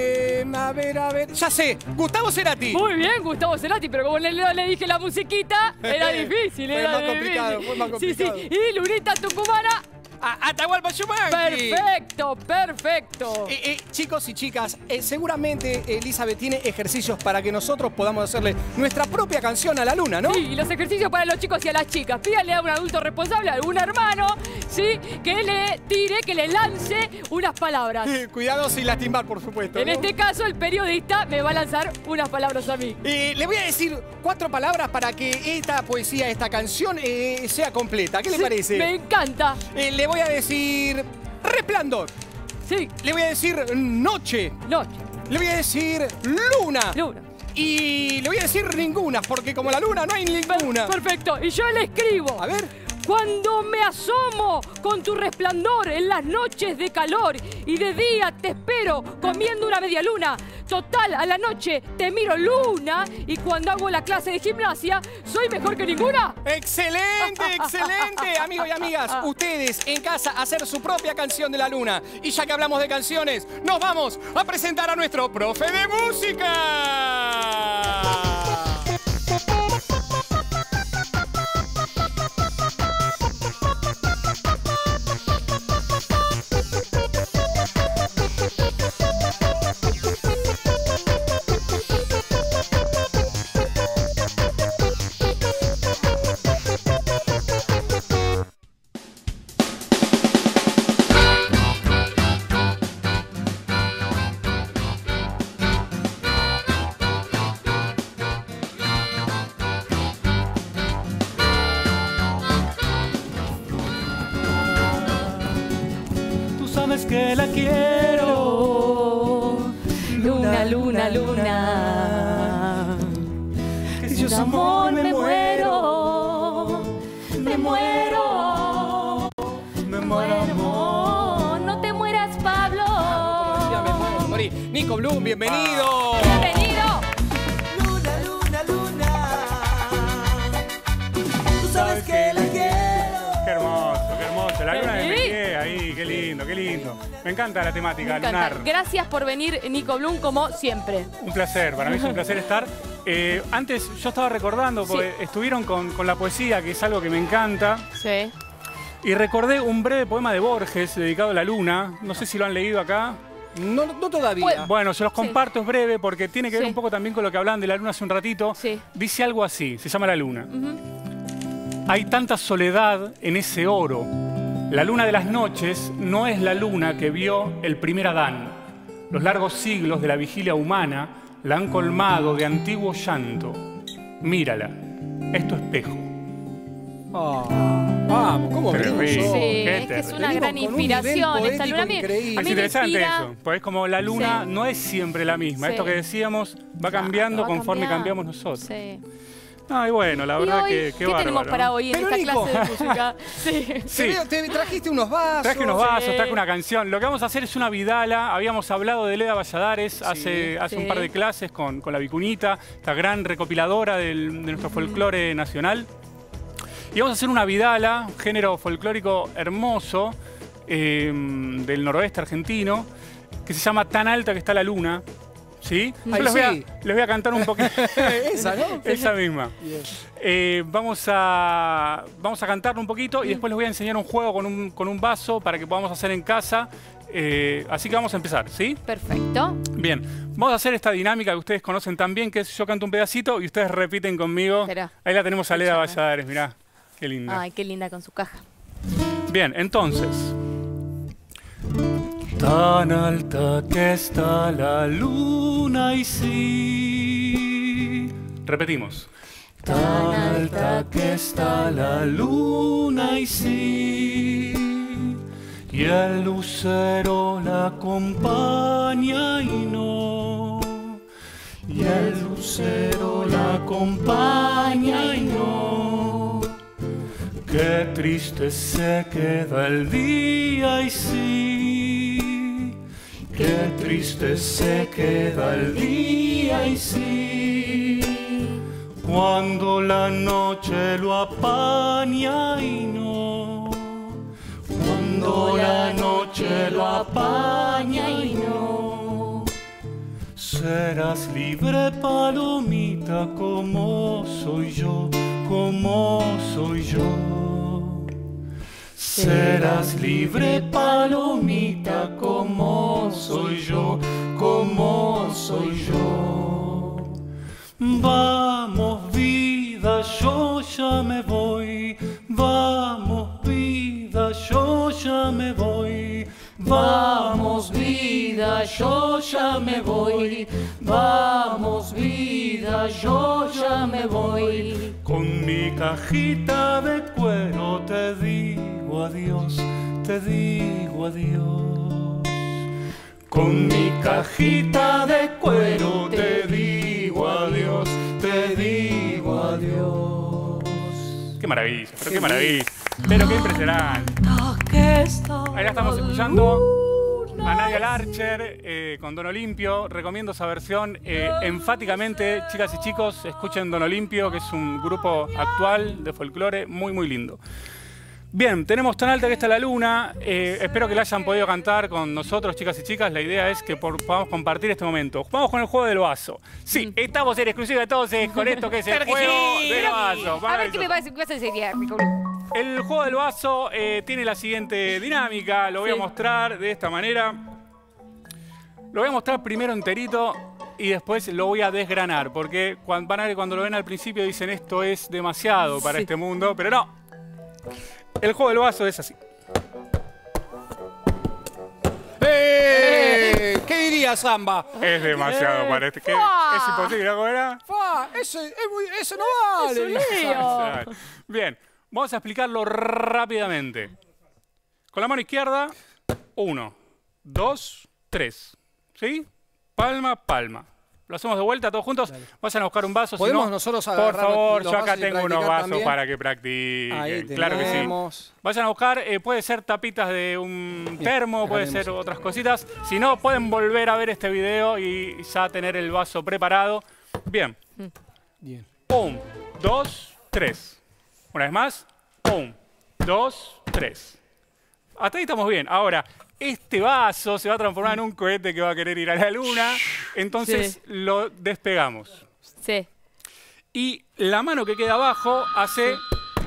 [SPEAKER 2] Eh, a ver, a ver. Ya sé, Gustavo Cerati.
[SPEAKER 1] Muy bien, Gustavo Cerati, pero como le, le dije la musiquita, era difícil,
[SPEAKER 2] Fue
[SPEAKER 1] era
[SPEAKER 2] más
[SPEAKER 1] difícil.
[SPEAKER 2] complicado, fue más complicado.
[SPEAKER 1] Sí, sí. Y Lunita Tucumana.
[SPEAKER 2] A Atahualpa Yupanqui.
[SPEAKER 1] Perfecto, perfecto.
[SPEAKER 2] Eh, eh, chicos y chicas, eh, seguramente Elizabeth tiene ejercicios para que nosotros podamos hacerle nuestra propia canción a la luna, ¿no?
[SPEAKER 1] Sí, y los ejercicios para los chicos y a las chicas. Pídale a un adulto responsable, a algún hermano, ¿sí? Que le tire, que le lance unas palabras.
[SPEAKER 2] Eh, cuidado sin lastimar, por supuesto.
[SPEAKER 1] En
[SPEAKER 2] ¿no?
[SPEAKER 1] este caso, el periodista me va a lanzar unas palabras a mí.
[SPEAKER 2] Eh, le voy a decir cuatro palabras para que esta poesía, esta canción eh, sea completa. ¿Qué le
[SPEAKER 1] Sí,
[SPEAKER 2] parece?
[SPEAKER 1] Me encanta.
[SPEAKER 2] Eh, le voy a decir resplandor.
[SPEAKER 1] Sí,
[SPEAKER 2] Le voy a decir noche.
[SPEAKER 1] noche,
[SPEAKER 2] Le voy a decir luna.
[SPEAKER 1] luna.
[SPEAKER 2] Y le voy a decir ninguna, porque como la luna no hay ninguna.
[SPEAKER 1] Perfecto. Y yo le escribo.
[SPEAKER 2] A ver.
[SPEAKER 1] Cuando me asomo con tu resplandor en las noches de calor y de día te espero comiendo una media luna. Total, a la noche te miro luna y cuando hago la clase de gimnasia, ¿soy mejor que ninguna?
[SPEAKER 2] ¡Excelente, excelente! Amigos y amigas, ustedes en casa hacer su propia canción de la luna. Y ya que hablamos de canciones, nos vamos a presentar a nuestro profe de música.
[SPEAKER 6] Sabes que la quiero,
[SPEAKER 1] Luna, luna, luna.
[SPEAKER 6] que si yo sin amor me muero,
[SPEAKER 1] me muero,
[SPEAKER 6] me muero
[SPEAKER 1] amor. No te mueras, Pablo.
[SPEAKER 2] Ya me puedo morir. Nico Blum, bienvenido.
[SPEAKER 1] Bienvenido.
[SPEAKER 6] Luna, luna, luna. Tú sabes que la quiero.
[SPEAKER 7] Qué hermoso, qué hermoso. La luna de
[SPEAKER 1] ¿Sí?
[SPEAKER 7] Metier ahí, qué lindo, qué lindo. Me encanta la temática
[SPEAKER 1] Me encanta.
[SPEAKER 7] lunar.
[SPEAKER 1] Gracias por venir, Nico Blum, como siempre.
[SPEAKER 7] Un placer, para mí es un placer estar. Eh, antes yo estaba recordando, porque
[SPEAKER 1] Sí.
[SPEAKER 7] estuvieron con, con la poesía, que es algo que me encanta.
[SPEAKER 1] Sí.
[SPEAKER 7] Y recordé un breve poema de Borges dedicado a la luna. No sé si lo han leído acá.
[SPEAKER 2] No, no todavía.
[SPEAKER 1] Bueno,
[SPEAKER 7] Bueno, se los
[SPEAKER 1] Sí.
[SPEAKER 7] comparto, es breve, porque tiene que ver
[SPEAKER 1] Sí.
[SPEAKER 7] un poco también con lo que hablaban de la luna hace un ratito.
[SPEAKER 1] Sí.
[SPEAKER 7] Dice algo así, se llama La Luna. Hay tanta soledad en ese oro. La luna de las noches no es la luna que vio el primer Adán. Los largos siglos de la vigilia humana la han colmado de antiguo llanto. Mírala, es tu espejo.
[SPEAKER 2] Ah, vamos, ¿cómo
[SPEAKER 7] Pero
[SPEAKER 2] venimos
[SPEAKER 7] sí.
[SPEAKER 2] hoy?
[SPEAKER 1] Sí,
[SPEAKER 7] qué
[SPEAKER 1] es que es
[SPEAKER 7] terrible.
[SPEAKER 1] una
[SPEAKER 2] Venimos
[SPEAKER 1] gran
[SPEAKER 2] con un nivel
[SPEAKER 1] inspiración esta
[SPEAKER 2] poético
[SPEAKER 1] luna. A mí-
[SPEAKER 2] increíble.
[SPEAKER 1] a
[SPEAKER 7] Es
[SPEAKER 1] mí me
[SPEAKER 7] interesante
[SPEAKER 1] inspira-
[SPEAKER 7] eso, pues como la luna
[SPEAKER 1] Sí.
[SPEAKER 7] no es siempre la misma.
[SPEAKER 1] Sí.
[SPEAKER 7] Esto que decíamos va cambiando
[SPEAKER 1] va
[SPEAKER 7] conforme
[SPEAKER 1] cambiando.
[SPEAKER 7] cambiamos nosotros.
[SPEAKER 1] Sí.
[SPEAKER 7] Ay, bueno, la
[SPEAKER 1] ¿Y
[SPEAKER 7] verdad
[SPEAKER 1] hoy
[SPEAKER 7] que qué
[SPEAKER 1] qué
[SPEAKER 7] bárbaro,
[SPEAKER 1] tenemos
[SPEAKER 7] ¿no?
[SPEAKER 1] para hoy en
[SPEAKER 2] Pero,
[SPEAKER 1] esta
[SPEAKER 2] Nico.
[SPEAKER 1] clase de música? Sí.
[SPEAKER 7] Sí.
[SPEAKER 2] Te veo, te trajiste unos vasos.
[SPEAKER 7] Traje unos vasos,
[SPEAKER 1] Sí.
[SPEAKER 7] traje una canción. Lo que vamos a hacer es una vidala. Habíamos hablado de Leda Valladares hace, hace
[SPEAKER 1] Sí.
[SPEAKER 7] un par de clases con, con la Vicunita, esta gran recopiladora del- de nuestro folclore nacional. Y vamos a hacer una vidala, un género folclórico hermoso eh, del noroeste argentino, que se llama Tan alta que está la luna. ¿Sí? Yo
[SPEAKER 2] Ay,
[SPEAKER 7] les, voy a,
[SPEAKER 2] sí.
[SPEAKER 7] les voy a cantar un poquito.
[SPEAKER 2] Esa, ¿no?
[SPEAKER 7] Esa misma. Eh, vamos, a, vamos a cantarlo un poquito y después les voy a enseñar un juego con un, con un vaso para que podamos hacer en casa. Eh, así que vamos a empezar, ¿sí?
[SPEAKER 1] Perfecto.
[SPEAKER 7] Bien, vamos a hacer esta dinámica que ustedes conocen tan bien, que es yo canto un pedacito y ustedes repiten conmigo.
[SPEAKER 1] Espera.
[SPEAKER 7] Ahí la tenemos a Leda
[SPEAKER 1] Escúchame.
[SPEAKER 7] Valladares, mirá, qué linda.
[SPEAKER 1] Ay, qué linda con su caja.
[SPEAKER 7] Bien, entonces. Tan alta que está la luna y sí. Repetimos. Tan alta que está la luna y sí. Y el lucero la acompaña y no. Y el lucero la acompaña y no. Qué triste se queda el día y sí. Qué triste se queda el día y sí. Cuando la noche lo apaña y no. Cuando la noche lo apaña y no. Serás libre, palomita, como soy yo, como soy yo. Serás libre, palomita, como soy yo, como soy yo. Vamos, vida, yo ya me voy. Vamos, vida, yo ya me voy. Vamos, vida, yo ya me voy. Vamos, vida, yo ya me voy. Con mi cajita de cuero te digo adiós, te digo adiós. Con mi cajita de cuero te digo adiós, te digo adiós. Qué maravilla, pero qué maravilla. Pero qué impresionante. Ahí la estamos escuchando a Nadia Larcher eh, con Don Olimpio. Recomiendo esa versión eh, enfáticamente. Chicas y chicos, escuchen Don Olimpio, que es un grupo actual de folclore muy, muy lindo. Bien, tenemos Tan alta que está la luna. Eh, espero que la hayan podido cantar con nosotros, chicas y chicas. La idea es que por, podamos compartir este momento. Vamos con el juego del vaso. Sí, estamos en exclusiva entonces con esto que es el juego sí, del vaso.
[SPEAKER 1] A ver qué me pasa, qué pasa ese día.
[SPEAKER 7] El juego del vaso eh, tiene la siguiente dinámica. Lo voy sí. a mostrar de esta manera. Lo voy a mostrar primero enterito y después lo voy a desgranar. Porque cuando, van a ver, cuando lo ven al principio dicen esto es demasiado para sí. este mundo. Pero no. El juego del vaso es así.
[SPEAKER 2] ¡Eh! ¿Qué diría Samba?
[SPEAKER 7] Es demasiado
[SPEAKER 2] eh,
[SPEAKER 7] para este. ¿Qué? Es imposible, ¿no? ¿Era?
[SPEAKER 2] Eso, es muy, eso no vale.
[SPEAKER 1] Eso
[SPEAKER 7] Bien, vamos a explicarlo rápidamente. Con la mano izquierda, uno, dos, tres. ¿Sí? Palma, palma. Lo hacemos de vuelta todos juntos. Dale. Vayan a buscar un vaso.
[SPEAKER 2] ¿Podemos
[SPEAKER 7] si no,
[SPEAKER 2] nosotros
[SPEAKER 7] por favor, yo acá
[SPEAKER 2] y
[SPEAKER 7] tengo unos vasos
[SPEAKER 2] también?
[SPEAKER 7] para que practiquen.
[SPEAKER 2] Ahí
[SPEAKER 7] claro que sí. Vayan a buscar, eh, puede ser tapitas de un Bien, termo, puede ser otras cositas. Si no, pueden volver a ver este video y ya tener el vaso preparado. Bien.
[SPEAKER 2] Bien.
[SPEAKER 7] Un, dos, tres. Una vez más. Un, dos, tres. Hasta ahí estamos bien. Ahora, este vaso se va a transformar en un cohete que va a querer ir a la luna. Entonces sí. lo despegamos.
[SPEAKER 1] Sí.
[SPEAKER 7] Y la mano que queda abajo hace...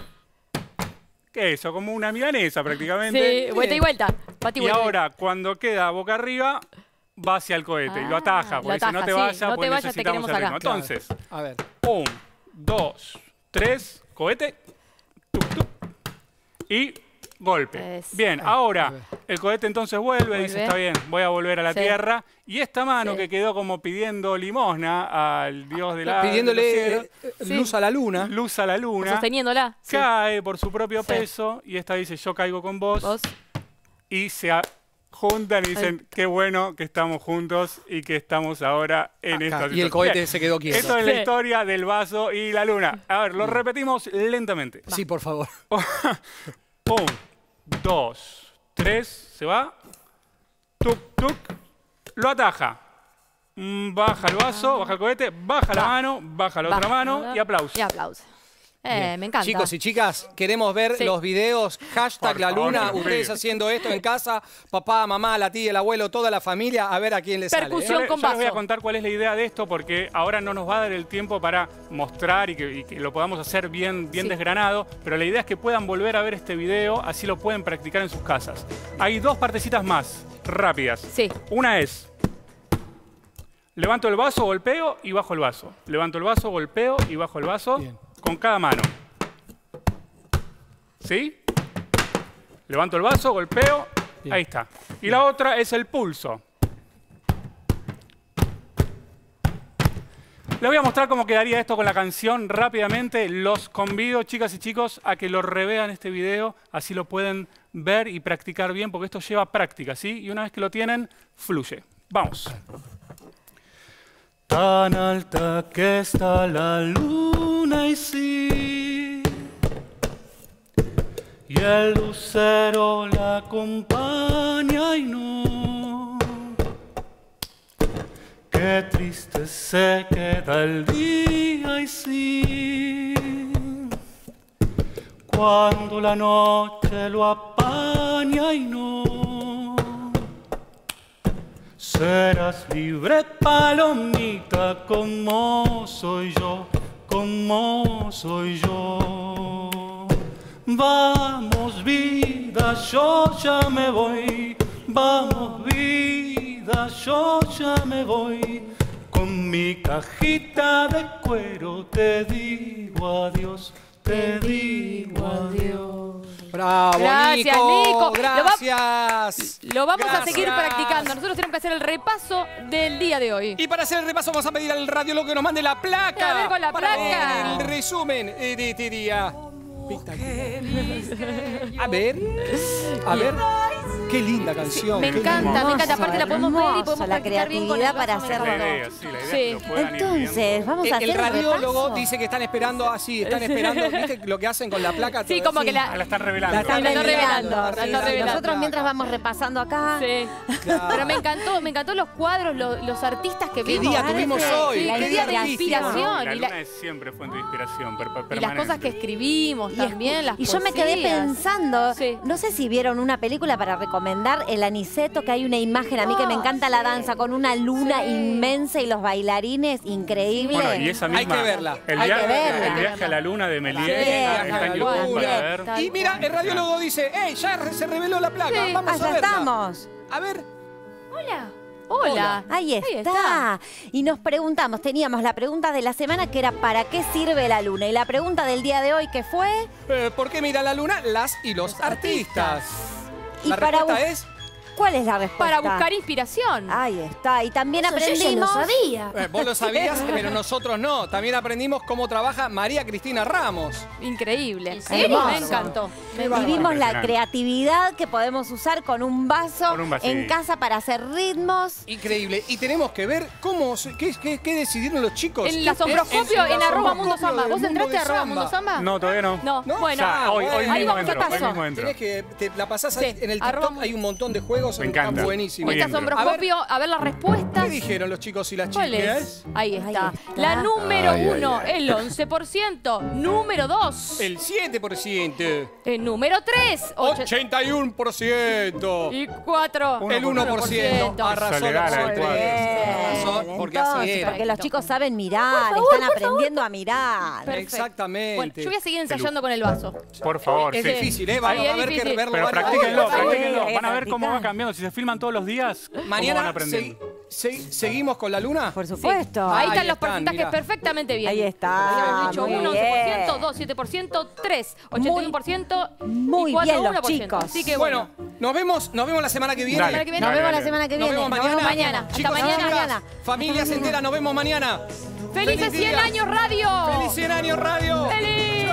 [SPEAKER 7] ¿Qué es eso? Como una milanesa prácticamente.
[SPEAKER 1] Sí, vuelta y vuelta. Pati,
[SPEAKER 7] y
[SPEAKER 1] vuelta.
[SPEAKER 7] ahora, cuando queda boca arriba, va hacia el cohete. Ah, y lo ataja. Porque si no te vayas,
[SPEAKER 1] sí. no
[SPEAKER 7] pues
[SPEAKER 1] te vayas,
[SPEAKER 7] necesitamos
[SPEAKER 1] te
[SPEAKER 7] el ritmo.
[SPEAKER 1] acá.
[SPEAKER 7] Entonces,
[SPEAKER 2] a ver.
[SPEAKER 7] Un, dos, tres, cohete. Tuc, tuc. Y... golpe. Es, bien, ahora el cohete entonces vuelve, vuelve, dice, está bien, voy a volver a la sí. tierra. Y esta mano sí. que quedó como pidiendo limosna al dios de la
[SPEAKER 2] pidiéndole eh, luz
[SPEAKER 7] sí.
[SPEAKER 2] a la luna.
[SPEAKER 7] Luz a la luna.
[SPEAKER 1] Sosteniéndola.
[SPEAKER 7] Cae sí. por su propio sí. peso y esta dice, yo caigo con vos. ¿Vos? Y se juntan y dicen, Ay. qué bueno que estamos juntos y que estamos ahora en Acá. esta situación.
[SPEAKER 2] Y el cohete bien. se quedó quieto.
[SPEAKER 7] Esto sí. es la historia del vaso y la luna. A ver, lo bien. repetimos lentamente.
[SPEAKER 2] Sí, por favor.
[SPEAKER 7] Un, dos, tres, se va. Tuc, tuc. Lo ataja. Baja el vaso, baja el cohete, baja la mano, baja la otra mano y aplauso.
[SPEAKER 1] Y aplauso. Eh, me encanta.
[SPEAKER 2] Chicos y chicas, queremos ver sí. los videos, hashtag
[SPEAKER 7] Por
[SPEAKER 2] la luna,
[SPEAKER 7] favor,
[SPEAKER 2] ustedes haciendo esto en casa, papá, mamá, la tía, el abuelo, toda la familia, a ver a quién les sale.
[SPEAKER 1] Percusión
[SPEAKER 2] ¿eh?
[SPEAKER 1] con
[SPEAKER 7] Yo
[SPEAKER 1] vaso.
[SPEAKER 7] les voy a contar cuál es la idea de esto porque ahora no nos va a dar el tiempo para mostrar y que, y que lo podamos hacer bien, bien sí. desgranado, pero la idea es que puedan volver a ver este video, así lo pueden practicar en sus casas. Hay dos partecitas más, rápidas.
[SPEAKER 1] Sí.
[SPEAKER 7] Una es, levanto el vaso, golpeo y bajo el vaso. Levanto el vaso, golpeo y bajo el vaso bien. con cada mano. ¿Sí? Levanto el vaso, golpeo, bien. ahí está. Y bien. la otra es el pulso. Les voy a mostrar cómo quedaría esto con la canción rápidamente. Los convido, chicas y chicos, a que lo revean este video, así lo pueden ver y practicar bien, porque esto lleva práctica, ¿sí? Y una vez que lo tienen, fluye. Vamos. Tan alta que está la luna y sí, y el lucero la acompaña y no. Qué triste se queda el día y sí, cuando la noche lo apaña y no. serás libre, palomita, como soy yo, como soy yo. Vamos, vida, yo ya me voy. Vamos, vida, yo ya me voy. Con mi cajita de cuero te digo adiós, te digo adiós.
[SPEAKER 2] Bravo,
[SPEAKER 1] Gracias,
[SPEAKER 2] Nico.
[SPEAKER 1] Nico.
[SPEAKER 2] Gracias.
[SPEAKER 1] Lo vamos
[SPEAKER 2] Gracias.
[SPEAKER 1] a seguir practicando. Nosotros tenemos que hacer el repaso del día de hoy.
[SPEAKER 2] Y para hacer el repaso vamos a pedir al radiólogo que nos mande la placa.
[SPEAKER 1] A ver con la
[SPEAKER 2] para
[SPEAKER 1] placa.
[SPEAKER 2] el resumen eh, de este día. A ver, a ver. Qué linda canción.
[SPEAKER 1] Me
[SPEAKER 2] qué
[SPEAKER 1] encanta,
[SPEAKER 2] linda.
[SPEAKER 1] me encanta. Aparte la podemos ver y
[SPEAKER 4] hermoso,
[SPEAKER 1] podemos
[SPEAKER 4] la
[SPEAKER 1] practicar bien con el
[SPEAKER 4] creatividad para
[SPEAKER 1] vaso, me
[SPEAKER 4] hacerlo.
[SPEAKER 1] encantó.
[SPEAKER 7] La idea, sí, la idea es
[SPEAKER 1] Sí.
[SPEAKER 7] que lo puedan ir
[SPEAKER 4] Entonces,
[SPEAKER 7] viendo.
[SPEAKER 4] vamos a
[SPEAKER 2] El,
[SPEAKER 4] hacer
[SPEAKER 2] el
[SPEAKER 4] el
[SPEAKER 2] radiólogo
[SPEAKER 4] repaso.
[SPEAKER 2] dice que están esperando así, están esperando, ¿viste lo que hacen con la placa?
[SPEAKER 1] Sí, como que
[SPEAKER 7] Ah,
[SPEAKER 1] la...
[SPEAKER 7] la están revelando.
[SPEAKER 2] La
[SPEAKER 4] Están
[SPEAKER 1] La están revelando,
[SPEAKER 4] revelando,
[SPEAKER 1] la
[SPEAKER 4] sí,
[SPEAKER 1] están
[SPEAKER 4] sí.
[SPEAKER 1] revelando.
[SPEAKER 4] Nosotros mientras vamos repasando acá.
[SPEAKER 1] Sí.
[SPEAKER 2] Claro.
[SPEAKER 1] Pero me encantó, me encantó los cuadros, los, los artistas que
[SPEAKER 2] ¿Qué
[SPEAKER 1] vimos.
[SPEAKER 2] día tuvimos
[SPEAKER 1] Sí,
[SPEAKER 2] hoy?
[SPEAKER 1] Sí,
[SPEAKER 4] La
[SPEAKER 1] qué día de
[SPEAKER 4] inspiración.
[SPEAKER 1] inspiración.
[SPEAKER 7] La
[SPEAKER 1] Y, la-
[SPEAKER 7] luna es siempre fuente de inspiración per- per-
[SPEAKER 1] y las cosas que
[SPEAKER 7] permanente.
[SPEAKER 1] escribimos
[SPEAKER 4] Y,
[SPEAKER 1] también, las
[SPEAKER 4] y yo me quedé
[SPEAKER 1] poesías.
[SPEAKER 4] pensando,
[SPEAKER 1] Sí.
[SPEAKER 4] no sé si vieron una película para recomendar, El Aniceto, que hay una imagen, a mí que me encanta la danza, con una luna
[SPEAKER 1] Sí.
[SPEAKER 4] inmensa y los bailarines, increíble.
[SPEAKER 7] Bueno, y esa misma...
[SPEAKER 2] Hay que verla.
[SPEAKER 7] El
[SPEAKER 4] Hay que
[SPEAKER 7] viaje,
[SPEAKER 4] verla.
[SPEAKER 7] el viaje a la luna de Méliès
[SPEAKER 1] Sí,
[SPEAKER 7] está
[SPEAKER 2] Viaja a
[SPEAKER 7] en
[SPEAKER 2] la
[SPEAKER 7] YouTube
[SPEAKER 2] luna.
[SPEAKER 7] para ver.
[SPEAKER 1] Tal
[SPEAKER 2] Y mira,
[SPEAKER 1] cual.
[SPEAKER 2] el radiólogo dice, ¡ey! Ya se reveló la placa,
[SPEAKER 1] Sí.
[SPEAKER 2] vamos a
[SPEAKER 4] Allá
[SPEAKER 2] verla.
[SPEAKER 4] estamos.
[SPEAKER 2] A ver,
[SPEAKER 1] Hola. Hola.
[SPEAKER 4] Ahí está. Y nos preguntamos, teníamos la pregunta de la semana que era ¿para qué sirve la luna? Y la pregunta del día de hoy que fue...
[SPEAKER 2] eh, ¿por qué mira la luna? Las y los, artistas.
[SPEAKER 4] Y
[SPEAKER 2] La
[SPEAKER 4] para
[SPEAKER 2] respuesta
[SPEAKER 4] bus-
[SPEAKER 2] es...
[SPEAKER 4] ¿Cuál es la respuesta?
[SPEAKER 1] Para buscar inspiración.
[SPEAKER 4] Ahí está. Y también
[SPEAKER 3] Eso yo ya lo
[SPEAKER 4] aprendimos...
[SPEAKER 3] sabía.
[SPEAKER 2] eh, vos lo sabías, pero nosotros no. También aprendimos cómo trabaja María Cristina Ramos.
[SPEAKER 1] Increíble.
[SPEAKER 3] ¿En serio?
[SPEAKER 1] Me encantó. Me
[SPEAKER 4] Y
[SPEAKER 1] encantó.
[SPEAKER 4] vimos la
[SPEAKER 7] Impresionante.
[SPEAKER 4] creatividad que podemos usar con un vaso
[SPEAKER 7] Con un vasito.
[SPEAKER 4] en casa para hacer ritmos.
[SPEAKER 2] Increíble. Y tenemos que ver cómo, se- qué, qué- qué decidieron los chicos.
[SPEAKER 1] En la
[SPEAKER 2] ¿Qué-
[SPEAKER 1] sombroscopio,
[SPEAKER 2] el
[SPEAKER 1] en arroba mundo
[SPEAKER 2] sombroscopio
[SPEAKER 1] samba.
[SPEAKER 2] del
[SPEAKER 1] ¿Vos
[SPEAKER 2] mundo
[SPEAKER 1] entraste
[SPEAKER 2] de
[SPEAKER 1] a arroba
[SPEAKER 2] samba?
[SPEAKER 1] mundo samba?
[SPEAKER 7] No, todavía no.
[SPEAKER 1] No,
[SPEAKER 2] ¿No?
[SPEAKER 1] bueno.
[SPEAKER 7] Ya, hoy, hoy
[SPEAKER 2] bueno.
[SPEAKER 1] Ahí
[SPEAKER 7] mismo
[SPEAKER 1] vamos,
[SPEAKER 7] entro,
[SPEAKER 1] ¿qué
[SPEAKER 7] hoy
[SPEAKER 1] pasó?
[SPEAKER 7] mismo entro.
[SPEAKER 2] Tenés que, te la pasás ahí
[SPEAKER 1] Sí,
[SPEAKER 2] en el
[SPEAKER 1] arroba-
[SPEAKER 2] TikTok, hay un montón de juegos,
[SPEAKER 7] Me
[SPEAKER 2] están
[SPEAKER 7] encanta.
[SPEAKER 2] buenísimos.
[SPEAKER 7] Hoy
[SPEAKER 1] Está
[SPEAKER 7] entro.
[SPEAKER 1] sombroscopio, a ver las respuestas.
[SPEAKER 2] ¿Qué dijeron los chicos y las
[SPEAKER 1] ¿Cuál
[SPEAKER 2] chicas?
[SPEAKER 1] es? Ahí está.
[SPEAKER 4] Ahí está.
[SPEAKER 1] La número
[SPEAKER 8] Ay, ay,
[SPEAKER 1] uno,
[SPEAKER 8] ay.
[SPEAKER 1] el once por ciento. Número dos,
[SPEAKER 2] El siete por ciento.
[SPEAKER 1] el número tres,
[SPEAKER 2] ochenta y uno por ciento.
[SPEAKER 1] y cuatro,
[SPEAKER 2] El uno por ciento. A razón
[SPEAKER 7] Soledad,
[SPEAKER 2] de
[SPEAKER 7] la
[SPEAKER 2] los
[SPEAKER 7] del cuadro.
[SPEAKER 2] tres. A razón, porque así
[SPEAKER 4] Entonces,
[SPEAKER 2] era.
[SPEAKER 4] porque los chicos saben mirar,
[SPEAKER 1] Por favor,
[SPEAKER 4] están
[SPEAKER 1] por
[SPEAKER 4] aprendiendo a mirar.
[SPEAKER 1] Perfecto.
[SPEAKER 2] Exactamente.
[SPEAKER 1] Bueno, yo voy a seguir ensayando con el vaso.
[SPEAKER 7] Por favor,
[SPEAKER 2] Es
[SPEAKER 7] sí.
[SPEAKER 2] difícil, ¿eh? Vamos
[SPEAKER 1] Ahí es
[SPEAKER 2] a ver que
[SPEAKER 1] difícil.
[SPEAKER 2] verlo
[SPEAKER 7] Pero
[SPEAKER 2] varias
[SPEAKER 7] practíquenlo,
[SPEAKER 2] veces.
[SPEAKER 7] practíquenlo.
[SPEAKER 4] Hay que
[SPEAKER 7] Van a ver cómo va
[SPEAKER 4] practicar.
[SPEAKER 7] cambiando. Si se filman todos los días, cómo van
[SPEAKER 2] Mañana
[SPEAKER 7] aprendiendo.
[SPEAKER 2] se- se- seguimos con la luna.
[SPEAKER 4] Por
[SPEAKER 1] Sí.
[SPEAKER 4] supuesto.
[SPEAKER 1] Ahí
[SPEAKER 2] Ahí
[SPEAKER 1] están los
[SPEAKER 2] están,
[SPEAKER 1] porcentajes
[SPEAKER 2] mirá.
[SPEAKER 1] perfectamente bien.
[SPEAKER 4] Ahí está,
[SPEAKER 1] Habíamos dicho
[SPEAKER 4] muy
[SPEAKER 1] uno, once por ciento,
[SPEAKER 4] bien.
[SPEAKER 1] dos, siete por ciento, tres, ochenta y uno por ciento
[SPEAKER 4] Muy
[SPEAKER 1] y cuatro,
[SPEAKER 4] bien los
[SPEAKER 1] uno por ciento.
[SPEAKER 4] chicos.
[SPEAKER 1] Así que bueno.
[SPEAKER 2] Bueno, nos vemos, nos vemos la semana que viene.
[SPEAKER 7] Dale,
[SPEAKER 1] semana que viene.
[SPEAKER 4] Nos
[SPEAKER 7] dale,
[SPEAKER 4] vemos la
[SPEAKER 7] dale.
[SPEAKER 4] semana que
[SPEAKER 2] Nos
[SPEAKER 4] viene.
[SPEAKER 2] vemos
[SPEAKER 1] Nos
[SPEAKER 2] mañana.
[SPEAKER 1] vemos mañana. Hasta
[SPEAKER 2] Chicos,
[SPEAKER 1] mañana.
[SPEAKER 2] chicas, familias enteras, nos vemos mañana.
[SPEAKER 1] ¡Felices
[SPEAKER 2] Feliz
[SPEAKER 1] cien
[SPEAKER 2] día.
[SPEAKER 1] años radio!
[SPEAKER 2] ¡Feliz cien años radio!
[SPEAKER 1] ¡Feliz!